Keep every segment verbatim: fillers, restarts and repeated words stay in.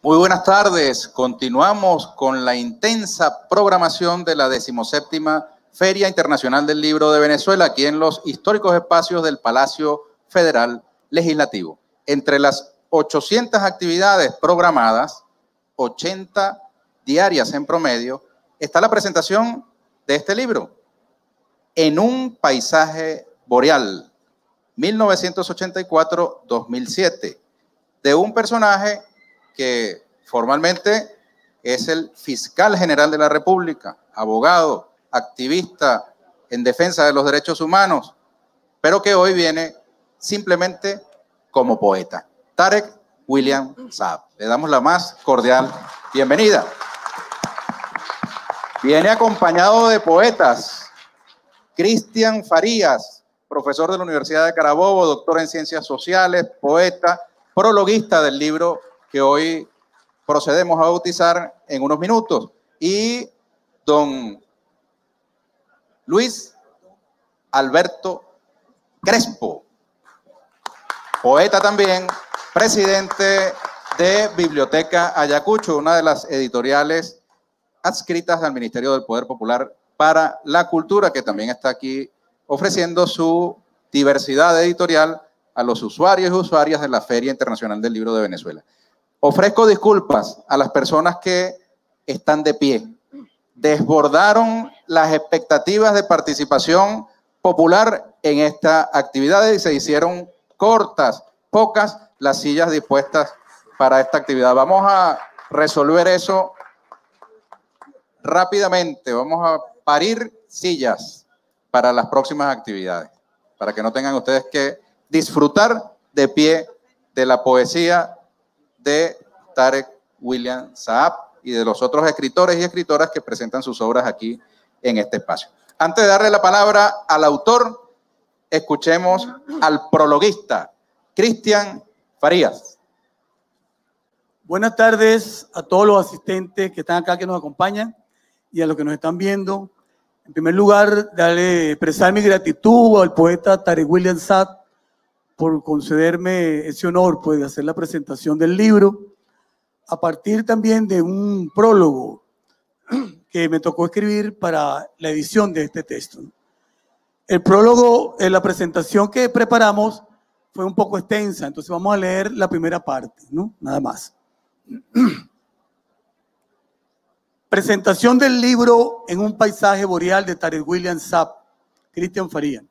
Muy buenas tardes. Continuamos con la intensa programación de la decimoséptima Feria Internacional del Libro de Venezuela, aquí en los históricos espacios del Palacio Federal Legislativo. Entre las ochocientas actividades programadas, ochenta diarias en promedio, está la presentación de este libro, En un paisaje boreal, mil novecientos ochenta y cuatro a dos mil siete, de un personaje que formalmente es el fiscal general de la República, abogado, activista en defensa de los derechos humanos, pero que hoy viene simplemente como poeta. Tarek William Saab. Le damos la más cordial bienvenida. Viene acompañado de poetas. Cristian Farías, profesor de la Universidad de Carabobo, doctor en Ciencias Sociales, poeta, prologuista del libro que hoy procedemos a bautizar en unos minutos. Y don Luis Alberto Crespo, poeta también, presidente de Biblioteca Ayacucho, una de las editoriales adscritas al Ministerio del Poder Popular para la Cultura, que también está aquí ofreciendo su diversidad editorial a los usuarios y usuarias de la Feria Internacional del Libro de Venezuela. Ofrezco disculpas a las personas que están de pie. Desbordaron las expectativas de participación popular en esta actividad y se hicieron cortas, pocas las sillas dispuestas para esta actividad. Vamos a resolver eso rápidamente. Vamos a parir sillas para las próximas actividades, para que no tengan ustedes que disfrutar de pie de la poesía de Tarek William Saab y de los otros escritores y escritoras que presentan sus obras aquí en este espacio. Antes de darle la palabra al autor, escuchemos al prologuista, Cristian Farías. Buenas tardes a todos los asistentes que están acá, que nos acompañan, y a los que nos están viendo. En primer lugar, darle, expresar mi gratitud al poeta Tarek William Saab por concederme ese honor, pues, de hacer la presentación del libro, a partir también de un prólogo que me tocó escribir para la edición de este texto. El prólogo, en la presentación que preparamos, fue un poco extensa, entonces vamos a leer la primera parte, ¿no? Nada más. Presentación del libro En un paisaje boreal de Tarek William Saab, Cristian Farías.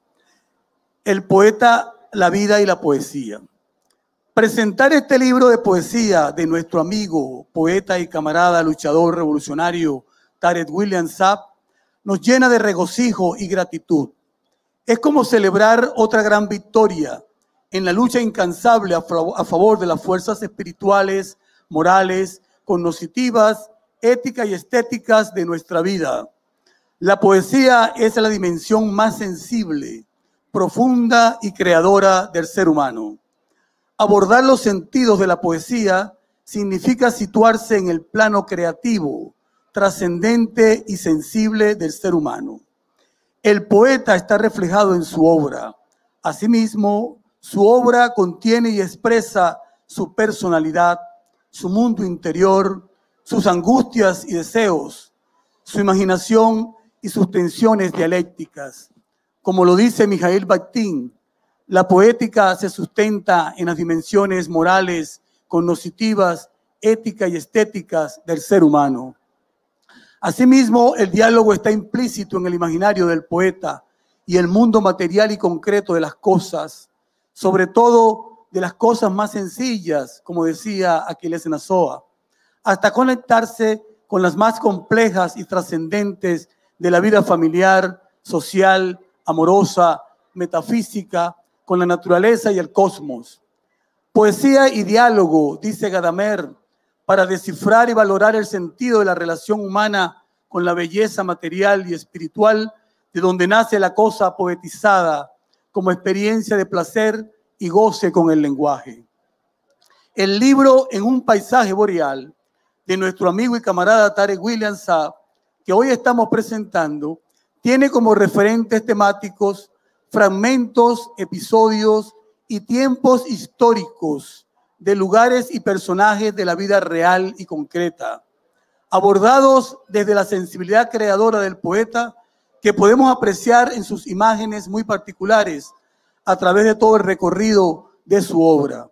El poeta, la vida y la poesía. Presentar este libro de poesía de nuestro amigo, poeta y camarada, luchador revolucionario Tarek William Saab nos llena de regocijo y gratitud. Es como celebrar otra gran victoria en la lucha incansable a favor de las fuerzas espirituales, morales, cognitivas, éticas y estéticas de nuestra vida. La poesía es la dimensión más sensible, profunda y creadora del ser humano. Abordar los sentidos de la poesía significa situarse en el plano creativo, trascendente y sensible del ser humano. El poeta está reflejado en su obra. Asimismo, su obra contiene y expresa su personalidad, su mundo interior, sus angustias y deseos, su imaginación y sus tensiones dialécticas. Como lo dice Mijail Bakhtin, la poética se sustenta en las dimensiones morales, cognitivas, éticas y estéticas del ser humano. Asimismo, el diálogo está implícito en el imaginario del poeta y el mundo material y concreto de las cosas, sobre todo de las cosas más sencillas, como decía Aquiles Nazoa, hasta conectarse con las más complejas y trascendentes de la vida familiar, social, amorosa, metafísica, con la naturaleza y el cosmos. Poesía y diálogo, dice Gadamer, para descifrar y valorar el sentido de la relación humana con la belleza material y espiritual, de donde nace la cosa poetizada como experiencia de placer y goce con el lenguaje. El libro En un paisaje boreal, de nuestro amigo y camarada Tarek William Saab, que hoy estamos presentando, tiene como referentes temáticos fragmentos, episodios y tiempos históricos de lugares y personajes de la vida real y concreta, abordados desde la sensibilidad creadora del poeta, que podemos apreciar en sus imágenes muy particulares a través de todo el recorrido de su obra.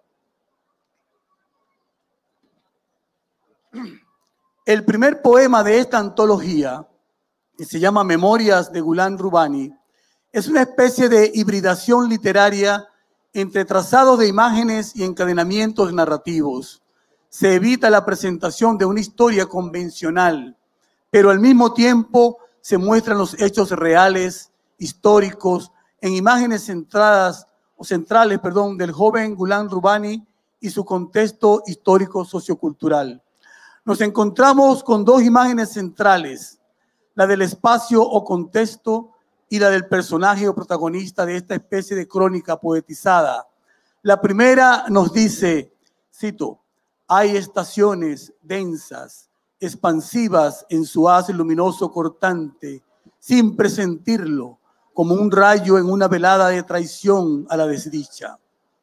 El primer poema de esta antología, que se llama Memorias de Ghulam Rubani, es una especie de hibridación literaria entre trazados de imágenes y encadenamientos narrativos. Se evita la presentación de una historia convencional, pero al mismo tiempo se muestran los hechos reales, históricos, en imágenes centradas, o centrales, perdón, del joven Ghulam Rubani y su contexto histórico sociocultural. Nos encontramos con dos imágenes centrales, la del espacio o contexto y la del personaje o protagonista de esta especie de crónica poetizada. La primera nos dice, cito, hay estaciones densas, expansivas en su haz luminoso cortante, sin presentirlo, como un rayo en una velada de traición a la desdicha.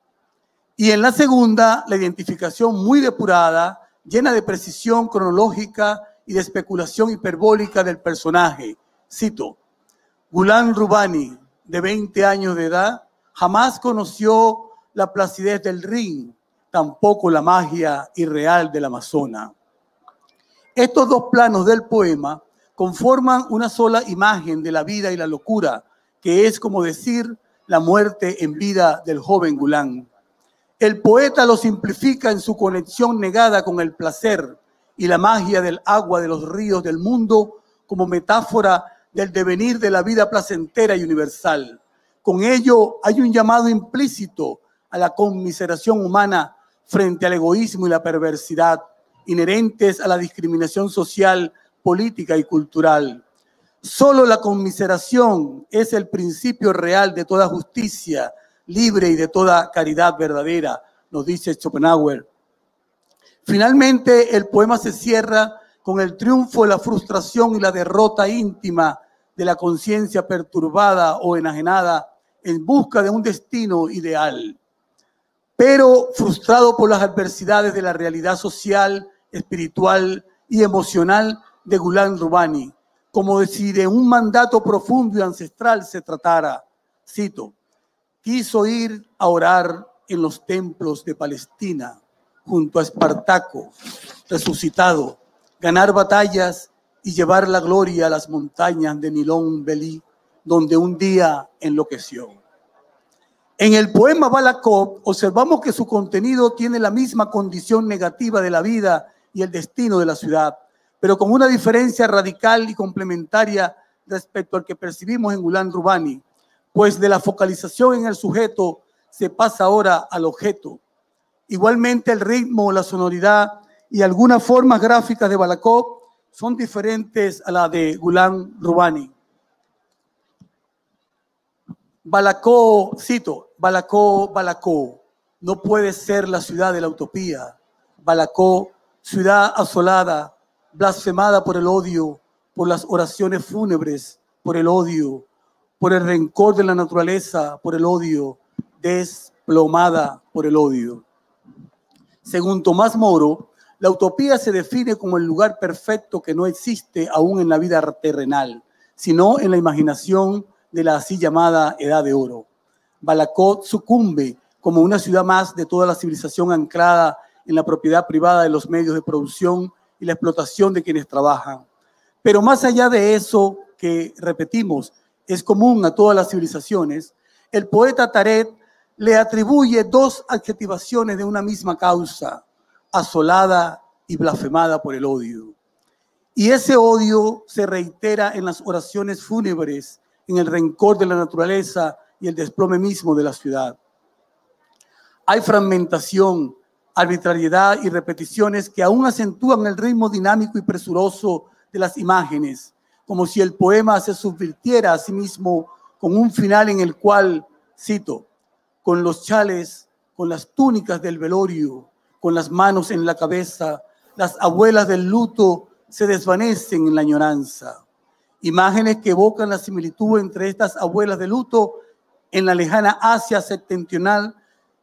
Y en la segunda, la identificación muy depurada, llena de precisión cronológica y de especulación hiperbólica del personaje. Cito, Ghulam Rubani, de veinte años de edad, jamás conoció la placidez del Rin, tampoco la magia irreal del Amazonas. Estos dos planos del poema conforman una sola imagen de la vida y la locura, que es como decir la muerte en vida del joven Ghulam. El poeta lo simplifica en su conexión negada con el placer y la magia del agua de los ríos del mundo como metáfora del devenir de la vida placentera y universal. Con ello hay un llamado implícito a la conmiseración humana frente al egoísmo y la perversidad inherentes a la discriminación social, política y cultural. Solo la conmiseración es el principio real de toda justicia libre y de toda caridad verdadera, nos dice Schopenhauer. Finalmente, el poema se cierra con el triunfo de la frustración y la derrota íntima de la conciencia perturbada o enajenada en busca de un destino ideal, pero frustrado por las adversidades de la realidad social, espiritual y emocional de Ghulam Rubani, como si de un mandato profundo y ancestral se tratara. Cito, quiso ir a orar en los templos de Palestina, junto a Espartaco, resucitado, ganar batallas y llevar la gloria a las montañas de Nilón Belí, donde un día enloqueció. En el poema Balakov observamos que su contenido tiene la misma condición negativa de la vida y el destino de la ciudad, pero con una diferencia radical y complementaria respecto al que percibimos en Ghulam Rubani, pues de la focalización en el sujeto se pasa ahora al objeto. Igualmente el ritmo, la sonoridad y algunas formas gráficas de Balakov son diferentes a la de Ghulam Rubani. Balakov, cito, Balakov, Balakov, no puede ser la ciudad de la utopía. Balakov, ciudad asolada, blasfemada por el odio, por las oraciones fúnebres, por el odio, por el rencor de la naturaleza, por el odio, desplomada por el odio. Según Tomás Moro, la utopía se define como el lugar perfecto que no existe aún en la vida terrenal, sino en la imaginación de la así llamada Edad de Oro. Balakov sucumbe como una ciudad más de toda la civilización anclada en la propiedad privada de los medios de producción y la explotación de quienes trabajan. Pero más allá de eso que, repetimos, es común a todas las civilizaciones, el poeta Taret le atribuye dos adjetivaciones de una misma causa, asolada y blasfemada por el odio. Y ese odio se reitera en las oraciones fúnebres, en el rencor de la naturaleza y el desplome mismo de la ciudad. Hay fragmentación, arbitrariedad y repeticiones que aún acentúan el ritmo dinámico y presuroso de las imágenes, como si el poema se subvirtiera a sí mismo con un final en el cual, cito, con los chales, con las túnicas del velorio, con las manos en la cabeza, las abuelas del luto se desvanecen en la añoranza. Imágenes que evocan la similitud entre estas abuelas de luto en la lejana Asia septentrional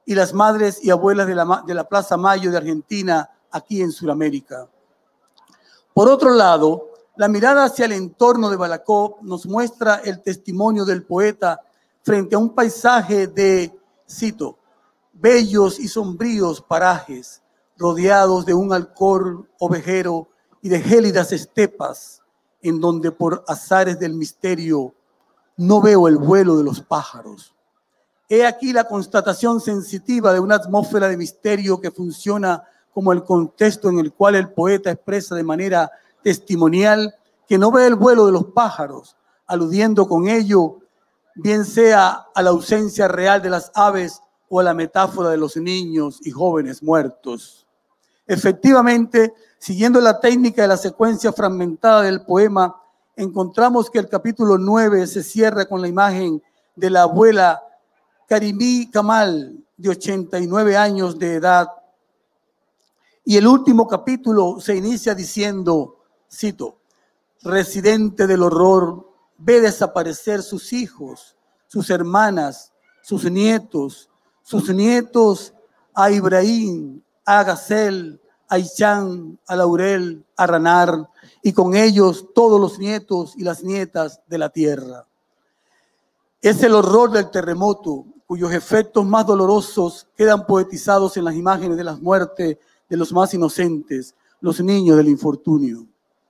y las madres y abuelas de la, de la Plaza Mayo de Argentina, aquí en Sudamérica. Por otro lado, la mirada hacia el entorno de Balakov nos muestra el testimonio del poeta frente a un paisaje de, cito, bellos y sombríos parajes, rodeados de un alcor ovejero y de gélidas estepas, en donde por azares del misterio no veo el vuelo de los pájaros. He aquí la constatación sensitiva de una atmósfera de misterio que funciona como el contexto en el cual el poeta expresa de manera testimonial que no ve el vuelo de los pájaros, aludiendo con ello bien sea a la ausencia real de las aves o a la metáfora de los niños y jóvenes muertos. Efectivamente, siguiendo la técnica de la secuencia fragmentada del poema, encontramos que el capítulo nueve se cierra con la imagen de la abuela Karimí Kamal, de ochenta y nueve años de edad, y el último capítulo se inicia diciendo, cito, residente del horror, ve desaparecer sus hijos, sus hermanas, sus nietos, sus nietos a Ibrahim, a Gacel, a Ichan, a Laurel, a Ranar, y con ellos todos los nietos y las nietas de la tierra. Es el horror del terremoto, cuyos efectos más dolorosos quedan poetizados en las imágenes de las muertes de los más inocentes, los niños del infortunio.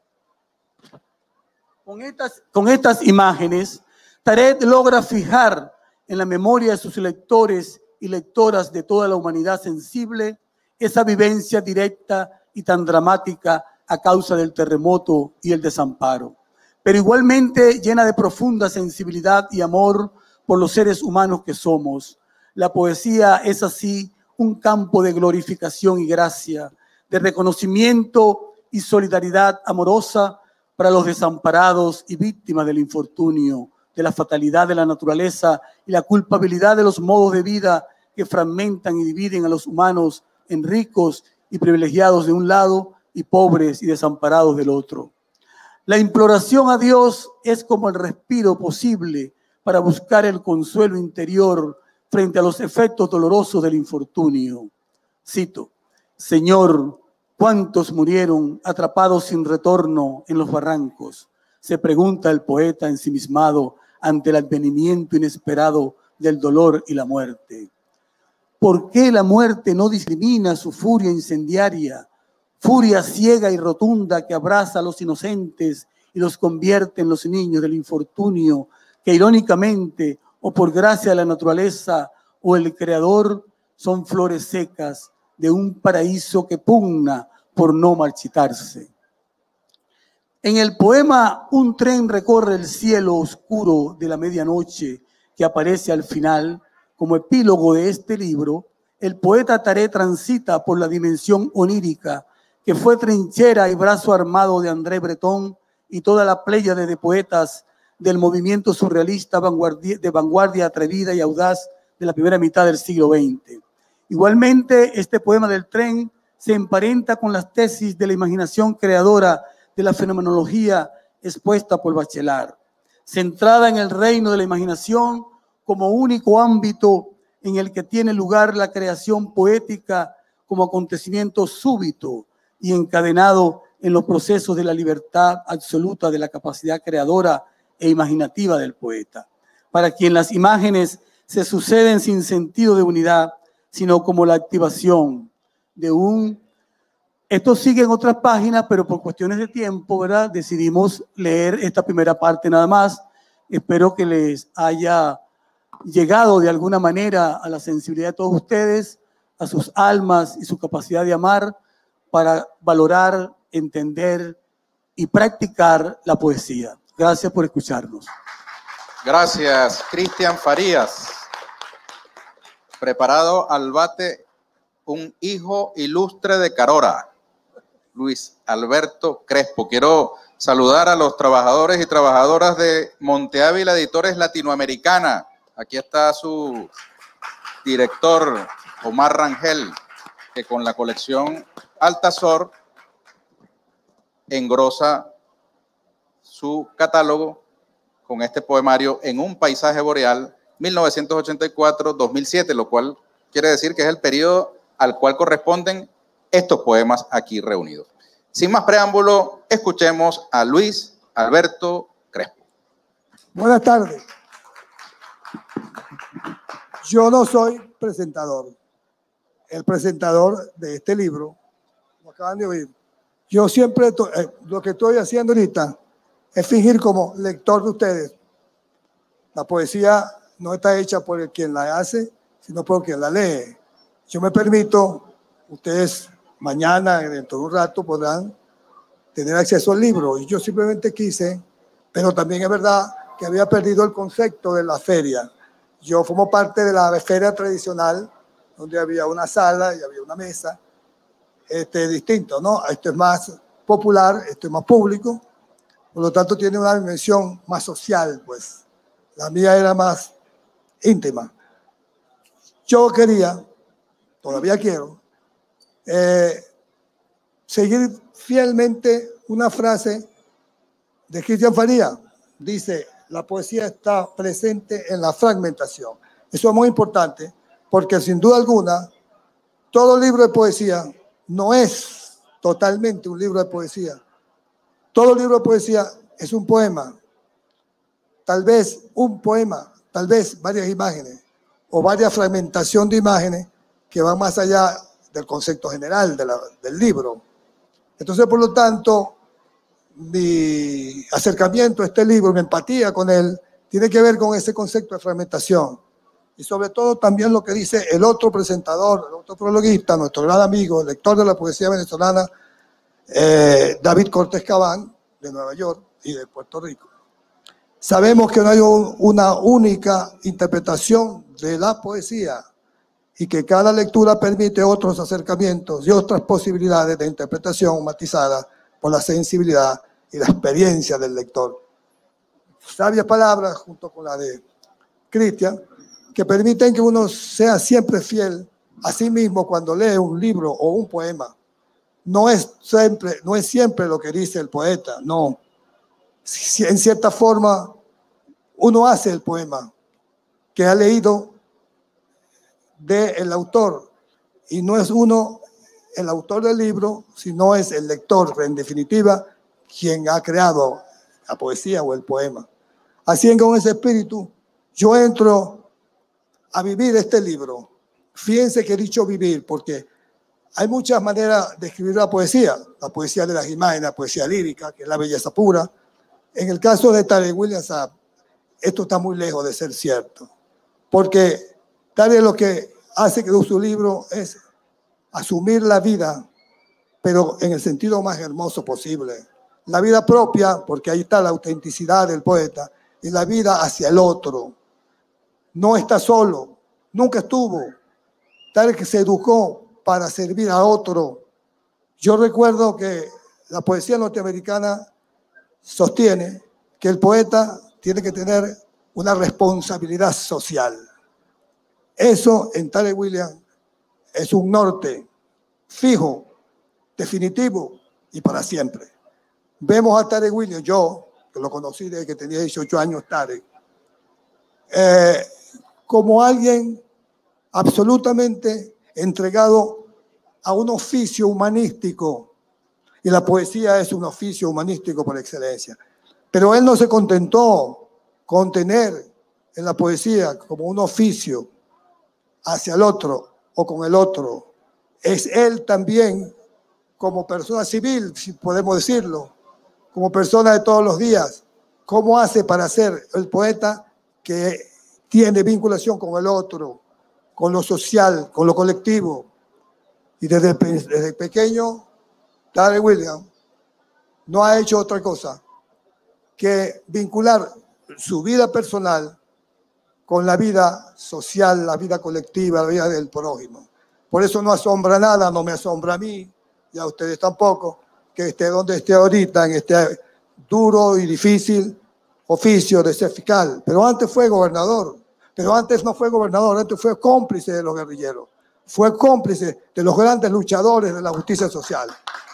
Con estas, con estas imágenes, Taret logra fijar en la memoria de sus lectores y lectoras de toda la humanidad sensible esa vivencia directa y tan dramática a causa del terremoto y el desamparo, pero igualmente llena de profunda sensibilidad y amor por los seres humanos que somos. La poesía es así un campo de glorificación y gracia, de reconocimiento y solidaridad amorosa para los desamparados y víctimas del infortunio, de la fatalidad de la naturaleza y la culpabilidad de los modos de vida que fragmentan y dividen a los humanos en ricos y privilegiados de un lado y pobres y desamparados del otro. La imploración a Dios es como el respiro posible para buscar el consuelo interior frente a los efectos dolorosos del infortunio. Cito, Señor, ¿cuántos murieron atrapados sin retorno en los barrancos? Se pregunta el poeta ensimismado ante el advenimiento inesperado del dolor y la muerte. ¿Por qué la muerte no discrimina su furia incendiaria, furia ciega y rotunda que abraza a los inocentes y los convierte en los niños del infortunio, que irónicamente o por gracia de la naturaleza o el Creador son flores secas de un paraíso que pugna por no marchitarse? En el poema Un tren recorre el cielo oscuro de la medianoche, que aparece al final como epílogo de este libro, el poeta Taret transita por la dimensión onírica que fue trinchera y brazo armado de André Breton y toda la pléyade de poetas del movimiento surrealista de vanguardia atrevida y audaz de la primera mitad del siglo veinte. Igualmente, este poema del tren se emparenta con las tesis de la imaginación creadora de la fenomenología expuesta por Bachelard, centrada en el reino de la imaginación como único ámbito en el que tiene lugar la creación poética como acontecimiento súbito y encadenado en los procesos de la libertad absoluta de la capacidad creadora e imaginativa del poeta, para quien las imágenes se suceden sin sentido de unidad, sino como la activación de un... Esto sigue en otras páginas, pero por cuestiones de tiempo, ¿verdad?, decidimos leer esta primera parte nada más. Espero que les haya llegado de alguna manera a la sensibilidad de todos ustedes, a sus almas y su capacidad de amar para valorar, entender y practicar la poesía. Gracias por escucharnos. Gracias, Cristian Farías. Preparado al bate un hijo ilustre de Carora, Luis Alberto Crespo. Quiero saludar a los trabajadores y trabajadoras de Monte Ávila Editores Latinoamericana. Aquí está su director, Omar Rangel, que con la colección Altazor engrosa su catálogo con este poemario En un paisaje boreal, mil novecientos ochenta y cuatro a dos mil siete, lo cual quiere decir que es el periodo al cual corresponden estos poemas aquí reunidos. Sin más preámbulo, escuchemos a Luis Alberto Crespo. Buenas tardes. Yo no soy presentador. El presentador de este libro, lo acaban de oír. Yo siempre, eh, lo que estoy haciendo ahorita es fingir como lector de ustedes. La poesía no está hecha por el quien la hace, sino por quien la lee. Yo me permito, ustedes mañana, dentro de un rato, podrán tener acceso al libro. Y yo simplemente quise, pero también es verdad que había perdido el concepto de la feria. Yo formo parte de la feria tradicional, donde había una sala y había una mesa. Este, distinto, ¿no? Esto es más popular, esto es más público, por lo tanto tiene una dimensión más social, pues. La mía era más íntima. Yo quería, todavía quiero, eh, seguir fielmente una frase de Cristian Faría. Dice, la poesía está presente en la fragmentación. Eso es muy importante, porque sin duda alguna, todo libro de poesía no es totalmente un libro de poesía. Todo libro de poesía es un poema. Tal vez un poema, tal vez varias imágenes o varias fragmentación de imágenes que van más allá del concepto general de la, del libro. Entonces, por lo tanto, mi acercamiento a este libro, mi empatía con él, tiene que ver con ese concepto de fragmentación. Y sobre todo también lo que dice el otro presentador, el otro prologuista, nuestro gran amigo, el lector de la poesía venezolana, eh, David Cortés Cabán, de Nueva York y de Puerto Rico. Sabemos que no hay un, una única interpretación de la poesía y que cada lectura permite otros acercamientos y otras posibilidades de interpretación matizadas por la sensibilidad y la experiencia del lector. Sabias palabras, junto con la de Cristian, que permiten que uno sea siempre fiel a sí mismo cuando lee un libro o un poema. No es siempre, no es siempre lo que dice el poeta, no. Si en cierta forma uno hace el poema que ha leído del autor y no es uno el autor del libro, sino es el lector, en definitiva, quien ha creado la poesía o el poema. Así que con ese espíritu yo entro a vivir este libro. Fíjense que he dicho vivir porque hay muchas maneras de escribir la poesía. La poesía de las imágenes, la poesía lírica, que es la belleza pura. En el caso de Tarek William Saab, esto está muy lejos de ser cierto. Porque Tarek lo que hace que su libro es asumir la vida, pero en el sentido más hermoso posible. La vida propia, porque ahí está la autenticidad del poeta, y la vida hacia el otro. No está solo, nunca estuvo. Tarek se educó para servir a otro. Yo recuerdo que la poesía norteamericana sostiene que el poeta tiene que tener una responsabilidad social. Eso en Tarek William es un norte fijo, definitivo y para siempre. Vemos a Tarek William, yo, que lo conocí desde que tenía dieciocho años, Tarek, eh, como alguien absolutamente entregado a un oficio humanístico, y la poesía es un oficio humanístico por excelencia. Pero él no se contentó con tener en la poesía como un oficio hacia el otro o con el otro. Es él también como persona civil, si podemos decirlo, como persona de todos los días. ¿Cómo hace para ser el poeta que tiene vinculación con el otro, con lo social, con lo colectivo? Y desde, desde pequeño, Tarek William no ha hecho otra cosa que vincular su vida personal con la vida social, la vida colectiva, la vida del prójimo. Por eso no asombra nada, no me asombra a mí, y a ustedes tampoco, que esté donde esté ahorita, en este duro y difícil oficio de ser fiscal. Pero antes fue gobernador, pero antes no fue gobernador, antes fue cómplice de los guerrilleros, fue cómplice de los grandes luchadores de la justicia social.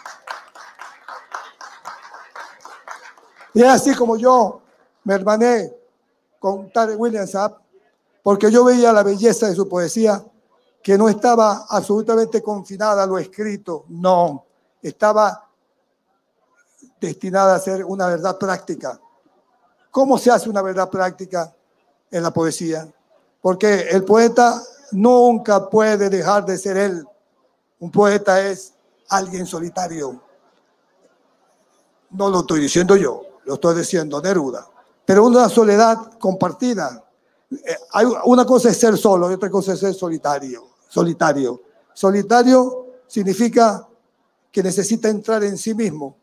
Y es así como yo me hermané con Tarek William Saab, porque yo veía la belleza de su poesía que no estaba absolutamente confinada a lo escrito, no, estaba destinada a ser una verdad práctica. ¿Cómo se hace una verdad práctica en la poesía? Porque el poeta nunca puede dejar de ser él. Un poeta es alguien solitario. No lo estoy diciendo yo, lo estoy diciendo Neruda. Pero una soledad compartida. Eh, hay, una cosa es ser solo y otra cosa es ser solitario. Solitario. Solitario significa que necesita entrar en sí mismo.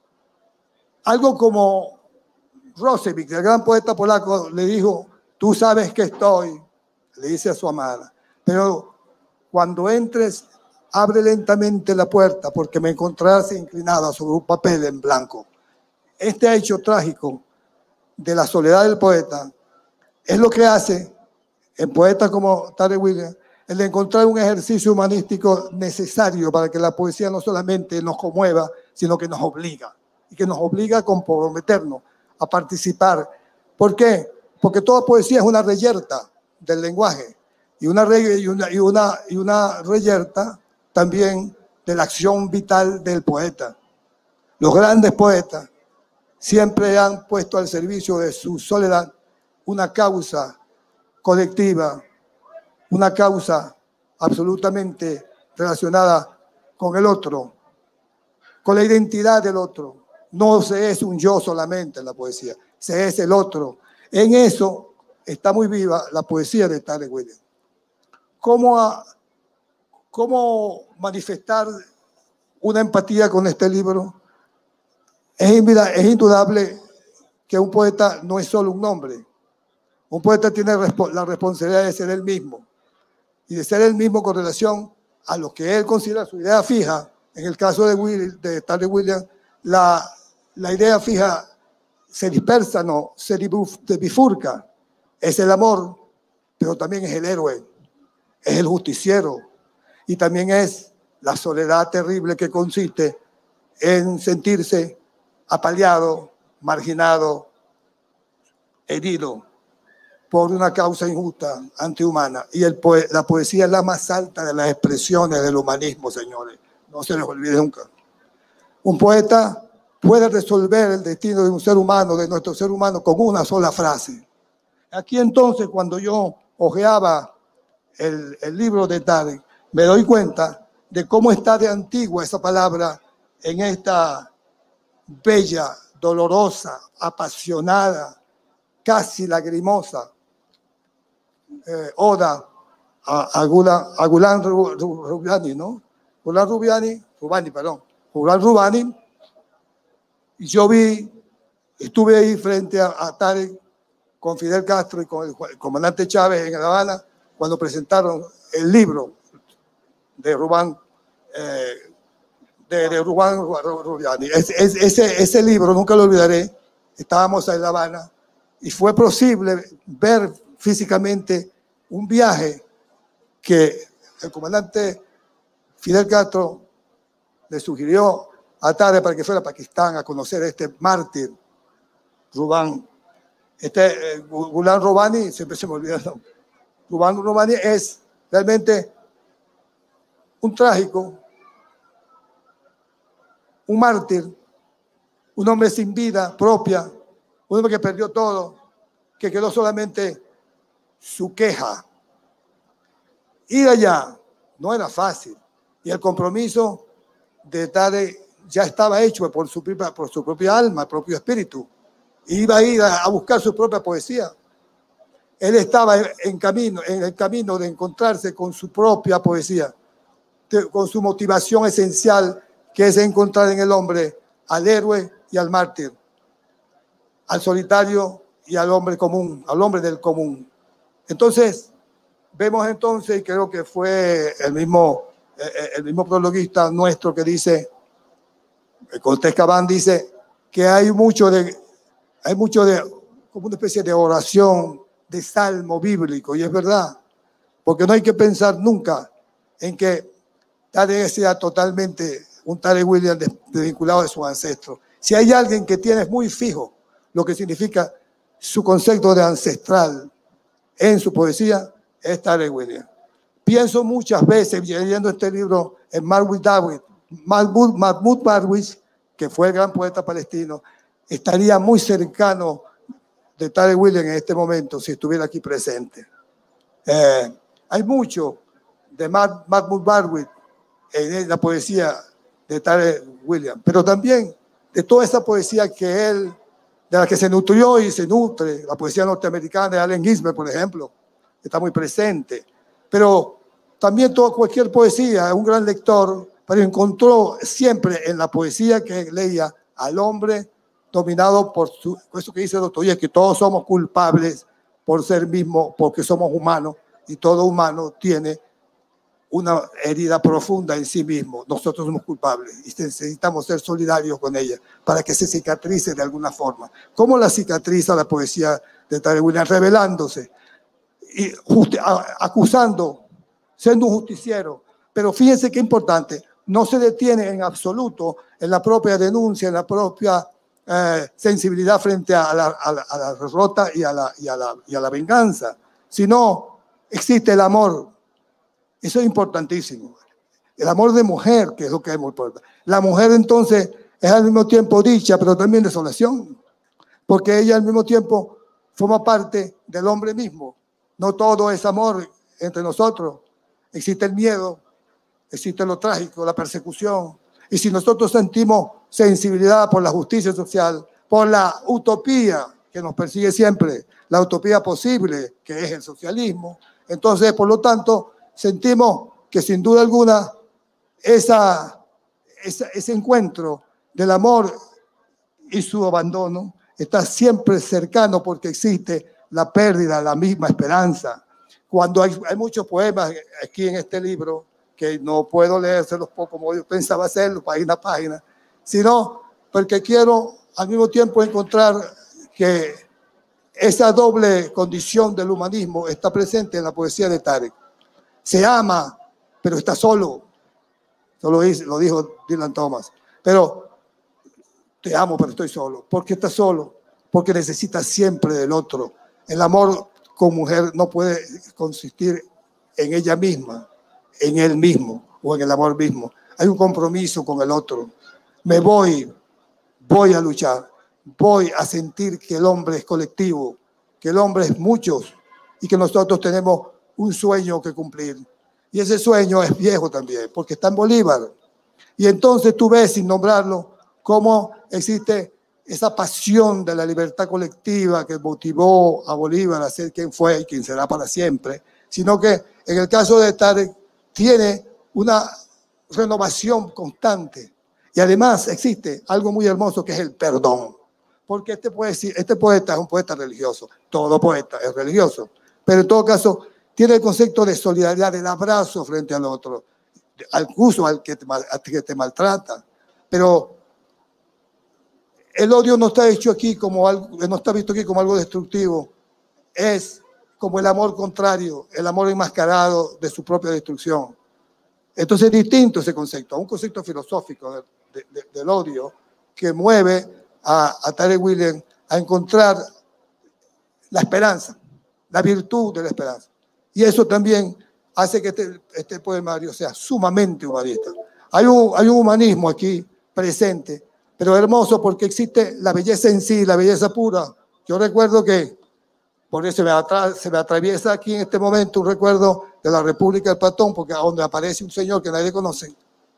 Algo como Rosewicz, el gran poeta polaco, le dijo, tú sabes que estoy, le dice a su amada, pero cuando entres, abre lentamente la puerta porque me encontrarás inclinada sobre un papel en blanco. Este hecho trágico de la soledad del poeta es lo que hace en poetas como Tariq Williams el de encontrar un ejercicio humanístico necesario para que la poesía no solamente nos conmueva, sino que nos obliga, y que nos obliga a comprometernos, a participar. ¿Por qué? Porque toda poesía es una reyerta del lenguaje, y una, re, y una, y una, y una reyerta también de la acción vital del poeta. Los grandes poetas siempre han puesto al servicio de su soledad una causa colectiva, una causa absolutamente relacionada con el otro, con la identidad del otro. No se es un yo solamente en la poesía, se es el otro. En eso está muy viva la poesía de Tariq Williams. ¿Cómo, a, ¿Cómo manifestar una empatía con este libro? Es, es indudable que un poeta no es solo un nombre. Un poeta tiene la responsabilidad de ser él mismo y de ser él mismo con relación a lo que él considera su idea fija. En el caso de, Will, de Tariq Williams, la, la idea fija se dispersa, no, se bifurca. Es el amor, pero también es el héroe, es el justiciero y también es la soledad terrible que consiste en sentirse apaleado, marginado, herido por una causa injusta, antihumana. Y el poe la poesía es la más alta de las expresiones del humanismo, señores. No se les olvide nunca. Un poeta puede resolver el destino de un ser humano, de nuestro ser humano, con una sola frase. Aquí entonces, cuando yo hojeaba el, el libro de Tariq, me doy cuenta de cómo está de antigua esa palabra en esta bella, dolorosa, apasionada, casi lagrimosa eh, oda a, a, Gula, a Gulan Rubani, ¿no? Gulan Rubani, Rubani, perdón, Gulan Rubani. Y yo vi, estuve ahí frente a, a Tariq con Fidel Castro y con el, el comandante Chávez en La Habana cuando presentaron el libro de Rubán, eh, de, de Rubán Rubani. Es, es, ese, ese libro, nunca lo olvidaré, estábamos en La Habana y fue posible ver físicamente un viaje que el comandante Fidel Castro le sugirió a Tariq para que fuera a Pakistán a conocer a este mártir, Rubán. Este eh, Gulan Rubani, siempre se me olvida el nombre. Rubán Rubani es realmente un trágico, un mártir, un hombre sin vida propia, un hombre que perdió todo, que quedó solamente su queja. Ir allá no era fácil y el compromiso de Tariq ya estaba hecho por su propia, por su propia alma, propio espíritu. Iba a ir a, a buscar su propia poesía. Él estaba en, camino, en el camino de encontrarse con su propia poesía, de, con su motivación esencial, que es encontrar en el hombre al héroe y al mártir, al solitario y al hombre común, al hombre del común. Entonces, vemos entonces, y creo que fue el mismo, el mismo prologuista nuestro que dice, Cortés Cabán dice que hay mucho de, hay mucho de, como una especie de oración, de salmo bíblico, y es verdad, porque no hay que pensar nunca en que Tariq sea totalmente un Tariq Williams desvinculado de sus ancestros. Si hay alguien que tiene muy fijo lo que significa su concepto de ancestral en su poesía, es Tariq Williams. Pienso muchas veces, leyendo este libro, en Mahmoud Darwish, Mahmoud, Mahmoud Darwish, que fue el gran poeta palestino, estaría muy cercano de Tarek William en este momento si estuviera aquí presente. Eh, hay mucho de Mahmoud Darwish en la poesía de Tarek William, pero también de toda esa poesía que él, de la que se nutrió y se nutre, la poesía norteamericana de Allen Ginsberg, por ejemplo, está muy presente. Pero también toda, cualquier poesía, un gran lector, pero encontró siempre en la poesía que leía al hombre dominado por su, eso que dice Dostoyevski, que todos somos culpables por ser mismos, porque somos humanos, y todo humano tiene una herida profunda en sí mismo. Nosotros somos culpables y necesitamos ser solidarios con ella para que se cicatrice de alguna forma. ¿Cómo la cicatriza la poesía de Tarek William? Revelándose y acusando, siendo un justiciero. Pero fíjense qué importante, no se detiene en absoluto en la propia denuncia, en la propia eh, sensibilidad frente a la, a la, a la derrota y a la, y, a la, y a la venganza, sino existe el amor. Eso es importantísimo. El amor de mujer, que es lo que es muy importante. La mujer entonces es al mismo tiempo dicha, pero también desolación, porque ella al mismo tiempo forma parte del hombre mismo. No todo es amor entre nosotros. Existe el miedo, existe lo trágico, la persecución. Y si nosotros sentimos sensibilidad por la justicia social, por la utopía que nos persigue siempre, la utopía posible, que es el socialismo, entonces, por lo tanto, sentimos que sin duda alguna esa, esa, ese encuentro del amor y su abandono está siempre cercano porque existe la pérdida, la misma esperanza. Cuando hay, hay muchos poemas aquí en este libro que no puedo leérselos como yo pensaba hacerlo, página a página, sino porque quiero al mismo tiempo encontrar que esa doble condición del humanismo está presente en la poesía de Tarek. Se ama, pero está solo. Eso lo, dice, lo dijo Dylan Thomas. Pero te amo, pero estoy solo. ¿Por qué estás solo? Porque necesitas siempre del otro. El amor con mujer no puede consistir en ella misma, en él mismo o en el amor mismo. Hay un compromiso con el otro. Me voy, voy a luchar. Voy a sentir que el hombre es colectivo, que el hombre es muchos y que nosotros tenemos un sueño que cumplir. Y ese sueño es viejo también, porque está en Bolívar. Y entonces tú ves, sin nombrarlo, cómo existe esa pasión de la libertad colectiva que motivó a Bolívar a ser quien fue y quien será para siempre, sino que en el caso de Tarek tiene una renovación constante. Y además existe algo muy hermoso que es el perdón. Porque este, poesía, este poeta es un poeta religioso, todo poeta es religioso, pero en todo caso tiene el concepto de solidaridad, del abrazo frente al otro, al incluso al que te, al que te maltrata. Pero el odio no está hecho aquí como algo, no está visto aquí como algo destructivo, es como el amor contrario, el amor enmascarado de su propia destrucción. Entonces es distinto ese concepto, un concepto filosófico de, de, de, del odio que mueve a, a Tarek William a encontrar la esperanza, la virtud de la esperanza. Y eso también hace que este, este poemario sea sumamente humanista. Hay un, hay un humanismo aquí presente, pero hermoso porque existe la belleza en sí, la belleza pura. Yo recuerdo que, por eso se me, atra, se me atraviesa aquí en este momento un recuerdo de la República de Platón, porque donde aparece un señor que nadie conoce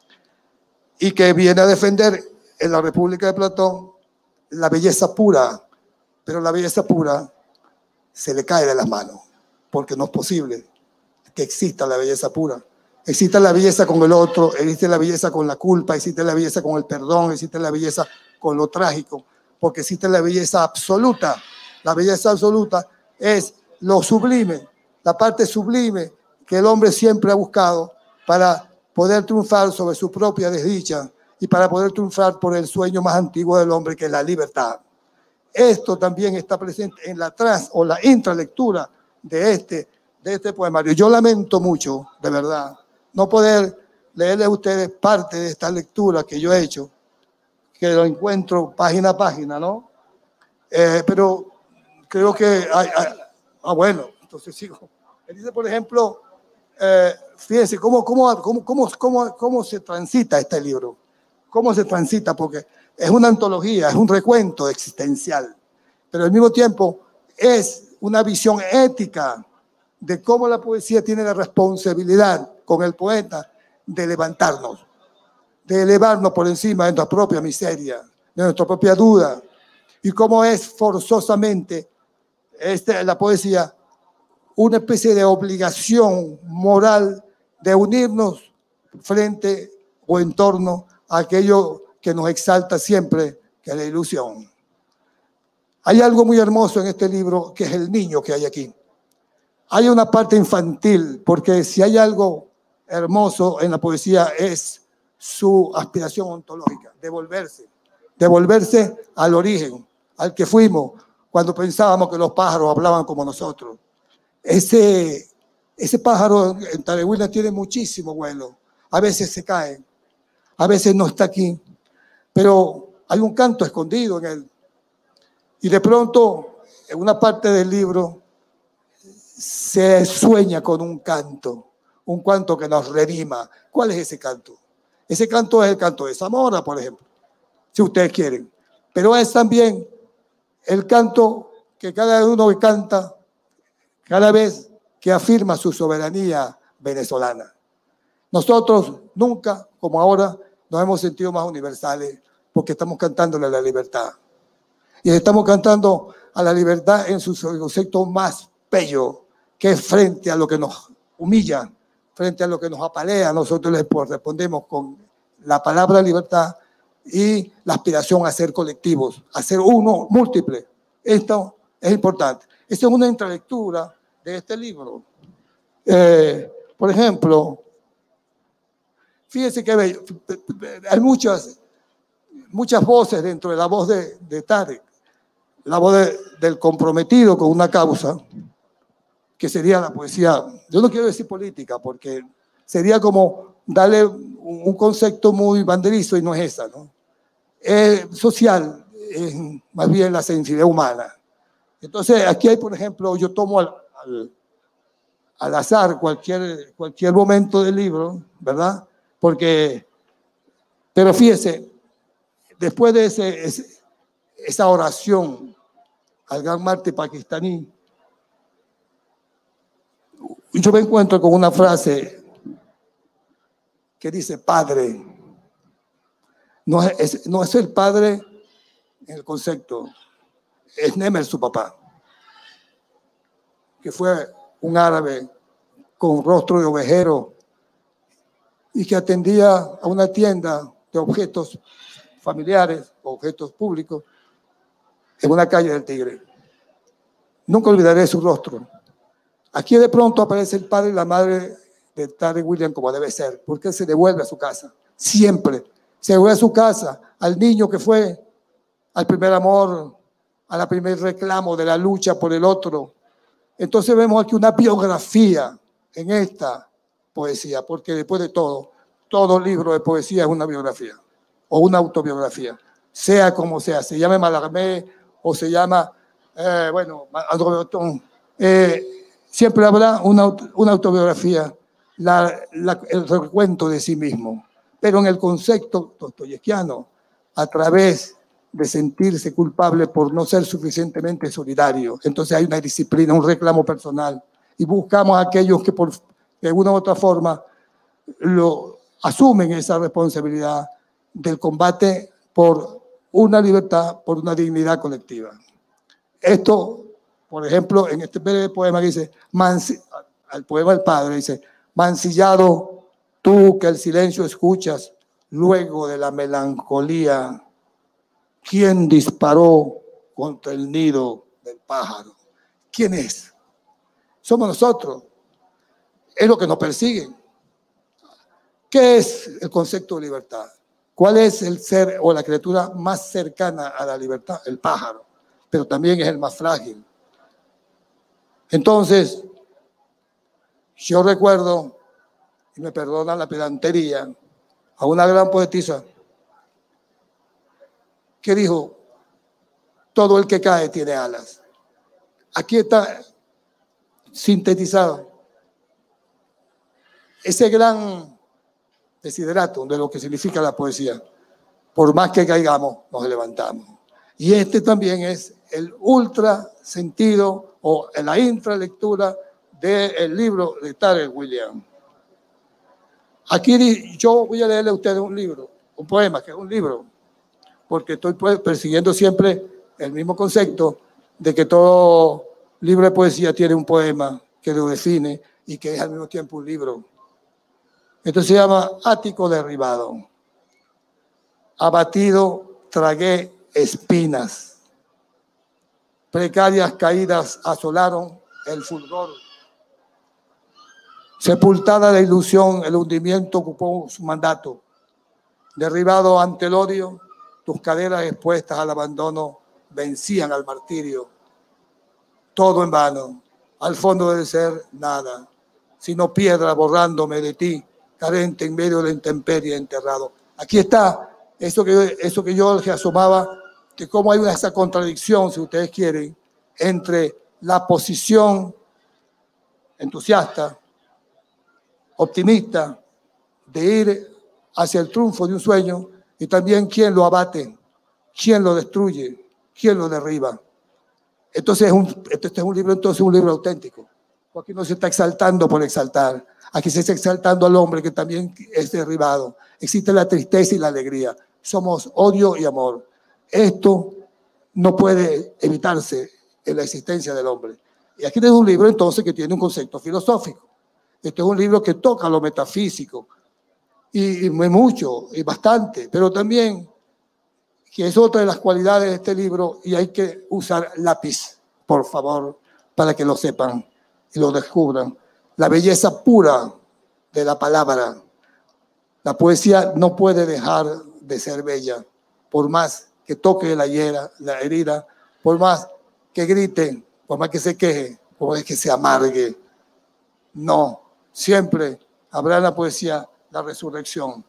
y que viene a defender en la República de Platón la belleza pura, pero la belleza pura se le cae de las manos, porque no es posible que exista la belleza pura. Existe la belleza con el otro, existe la belleza con la culpa, existe la belleza con el perdón, existe la belleza con lo trágico, porque existe la belleza absoluta. La belleza absoluta es lo sublime, la parte sublime que el hombre siempre ha buscado para poder triunfar sobre su propia desdicha y para poder triunfar por el sueño más antiguo del hombre, que es la libertad. Esto también está presente en la trans o la intralectura de este, de este poemario. Yo lamento mucho, de verdad, no poder leerles a ustedes parte de esta lectura que yo he hecho, que lo encuentro página a página, ¿no? Eh, pero creo que hay, hay, ah, bueno, entonces sigo. Él dice, por ejemplo, Eh, fíjense cómo, cómo, cómo, cómo, cómo, cómo se transita este libro. Cómo se transita, porque es una antología, es un recuento existencial, pero al mismo tiempo es una visión ética de cómo la poesía tiene la responsabilidad con el poeta de levantarnos, de elevarnos por encima de nuestra propia miseria, de nuestra propia duda, y cómo es forzosamente este, la poesía una especie de obligación moral de unirnos frente o en torno a aquello que nos exalta siempre, que es la ilusión. Hay algo muy hermoso en este libro, que es el niño que hay aquí. Hay una parte infantil, porque si hay algo hermoso en la poesía es su aspiración ontológica, devolverse, devolverse al origen, al que fuimos, cuando pensábamos que los pájaros hablaban como nosotros. Ese, ese pájaro en Tarehuila tiene muchísimo vuelo. A veces se cae, a veces no está aquí, pero hay un canto escondido en él. Y de pronto, en una parte del libro, se sueña con un canto, un canto que nos redima. ¿Cuál es ese canto? Ese canto es el canto de Zamora, por ejemplo, si ustedes quieren. Pero es también el canto que cada uno canta cada vez que afirma su soberanía venezolana. Nosotros nunca, como ahora, nos hemos sentido más universales porque estamos cantándole a la libertad. Y estamos cantando a la libertad en su concepto más bello, que es frente a lo que nos humilla, frente a lo que nos apalea. Nosotros les respondemos con la palabra libertad y la aspiración a ser colectivos, a ser uno múltiple. Esto es importante. Esta es una intralectura de este libro. Eh, por ejemplo, fíjense que hay muchas, muchas voces dentro de la voz de, de Tarek. La voz de, del comprometido con una causa, que sería la poesía, yo no quiero decir política, porque sería como darle un, un concepto muy banderizo y no es esa, ¿no? Es social, es más bien la sensibilidad humana. Entonces, aquí hay, por ejemplo, yo tomo al, al, al azar cualquier, cualquier momento del libro, ¿verdad? Porque, pero fíjese, después de ese, ese, esa oración al gran mártir pakistaní, yo me encuentro con una frase que dice padre. No es, no es el padre en el concepto, es Nemer su papá, que fue un árabe con rostro de ovejero y que atendía a una tienda de objetos familiares, objetos públicos, en una calle del Tigre. Nunca olvidaré su rostro. Aquí de pronto aparece el padre y la madre de Tarek William como debe ser, porque él se devuelve a su casa, siempre. Se devuelve a su casa, al niño que fue, al primer amor, a la primer reclamo de la lucha por el otro. Entonces vemos aquí una biografía en esta poesía, porque después de todo, todo libro de poesía es una biografía o una autobiografía, sea como sea, se llame Mallarmé o se llama, eh, bueno, André Breton, eh, siempre habrá una, una autobiografía, la, la, el recuento de sí mismo, pero en el concepto dostoyevskiano, a través de sentirse culpable por no ser suficientemente solidario. Entonces hay una disciplina, un reclamo personal, y buscamos a aquellos que por, de una u otra forma lo, asumen esa responsabilidad del combate por una libertad, por una dignidad colectiva. Esto, por ejemplo, en este breve poema que dice, al poema del padre, dice, mancillado tú que el silencio escuchas luego de la melancolía, ¿quién disparó contra el nido del pájaro? ¿Quién es? Somos nosotros. Es lo que nos persigue. ¿Qué es el concepto de libertad? ¿Cuál es el ser o la criatura más cercana a la libertad? El pájaro, pero también es el más frágil. Entonces, yo recuerdo, y me perdona la pedantería, a una gran poetisa que dijo, todo el que cae tiene alas. Aquí está sintetizado ese gran desiderato de lo que significa la poesía. Por más que caigamos, nos levantamos. Y este también es el ultra sentido o la intralectura del libro de Tariq Williams. Aquí yo voy a leerle a ustedes un libro, un poema, que es un libro, porque estoy persiguiendo siempre el mismo concepto de que todo libro de poesía tiene un poema que lo define y que es al mismo tiempo un libro. Esto se llama Ático derribado. Abatido tragué espinas. Precarias caídas asolaron el fulgor. Sepultada la ilusión, el hundimiento ocupó su mandato. Derribado ante el odio, tus caderas expuestas al abandono vencían al martirio. Todo en vano, al fondo del ser nada, sino piedra borrándome de ti, carente en medio de la intemperie enterrado. Aquí está eso que, eso que yo les asomaba, que cómo hay una, esa contradicción, si ustedes quieren, entre la posición entusiasta, optimista, de ir hacia el triunfo de un sueño, y también quién lo abate, quién lo destruye, quién lo derriba. Entonces, es un, este es un libro, entonces un libro auténtico. Aquí no se está exaltando por exaltar. Aquí se está exaltando al hombre que también es derribado. Existe la tristeza y la alegría. Somos odio y amor. Esto no puede evitarse en la existencia del hombre. Y aquí tenemos un libro entonces que tiene un concepto filosófico. Este es un libro que toca lo metafísico. Y, y mucho, y bastante. Pero también, que es otra de las cualidades de este libro, y hay que usar lápiz, por favor, para que lo sepan y lo descubran. La belleza pura de la palabra. La poesía no puede dejar de ser bella, por más que toque la, hiera, la herida, por más que grite, por más que se queje, por más que se amargue. No, siempre habrá en la poesía la resurrección.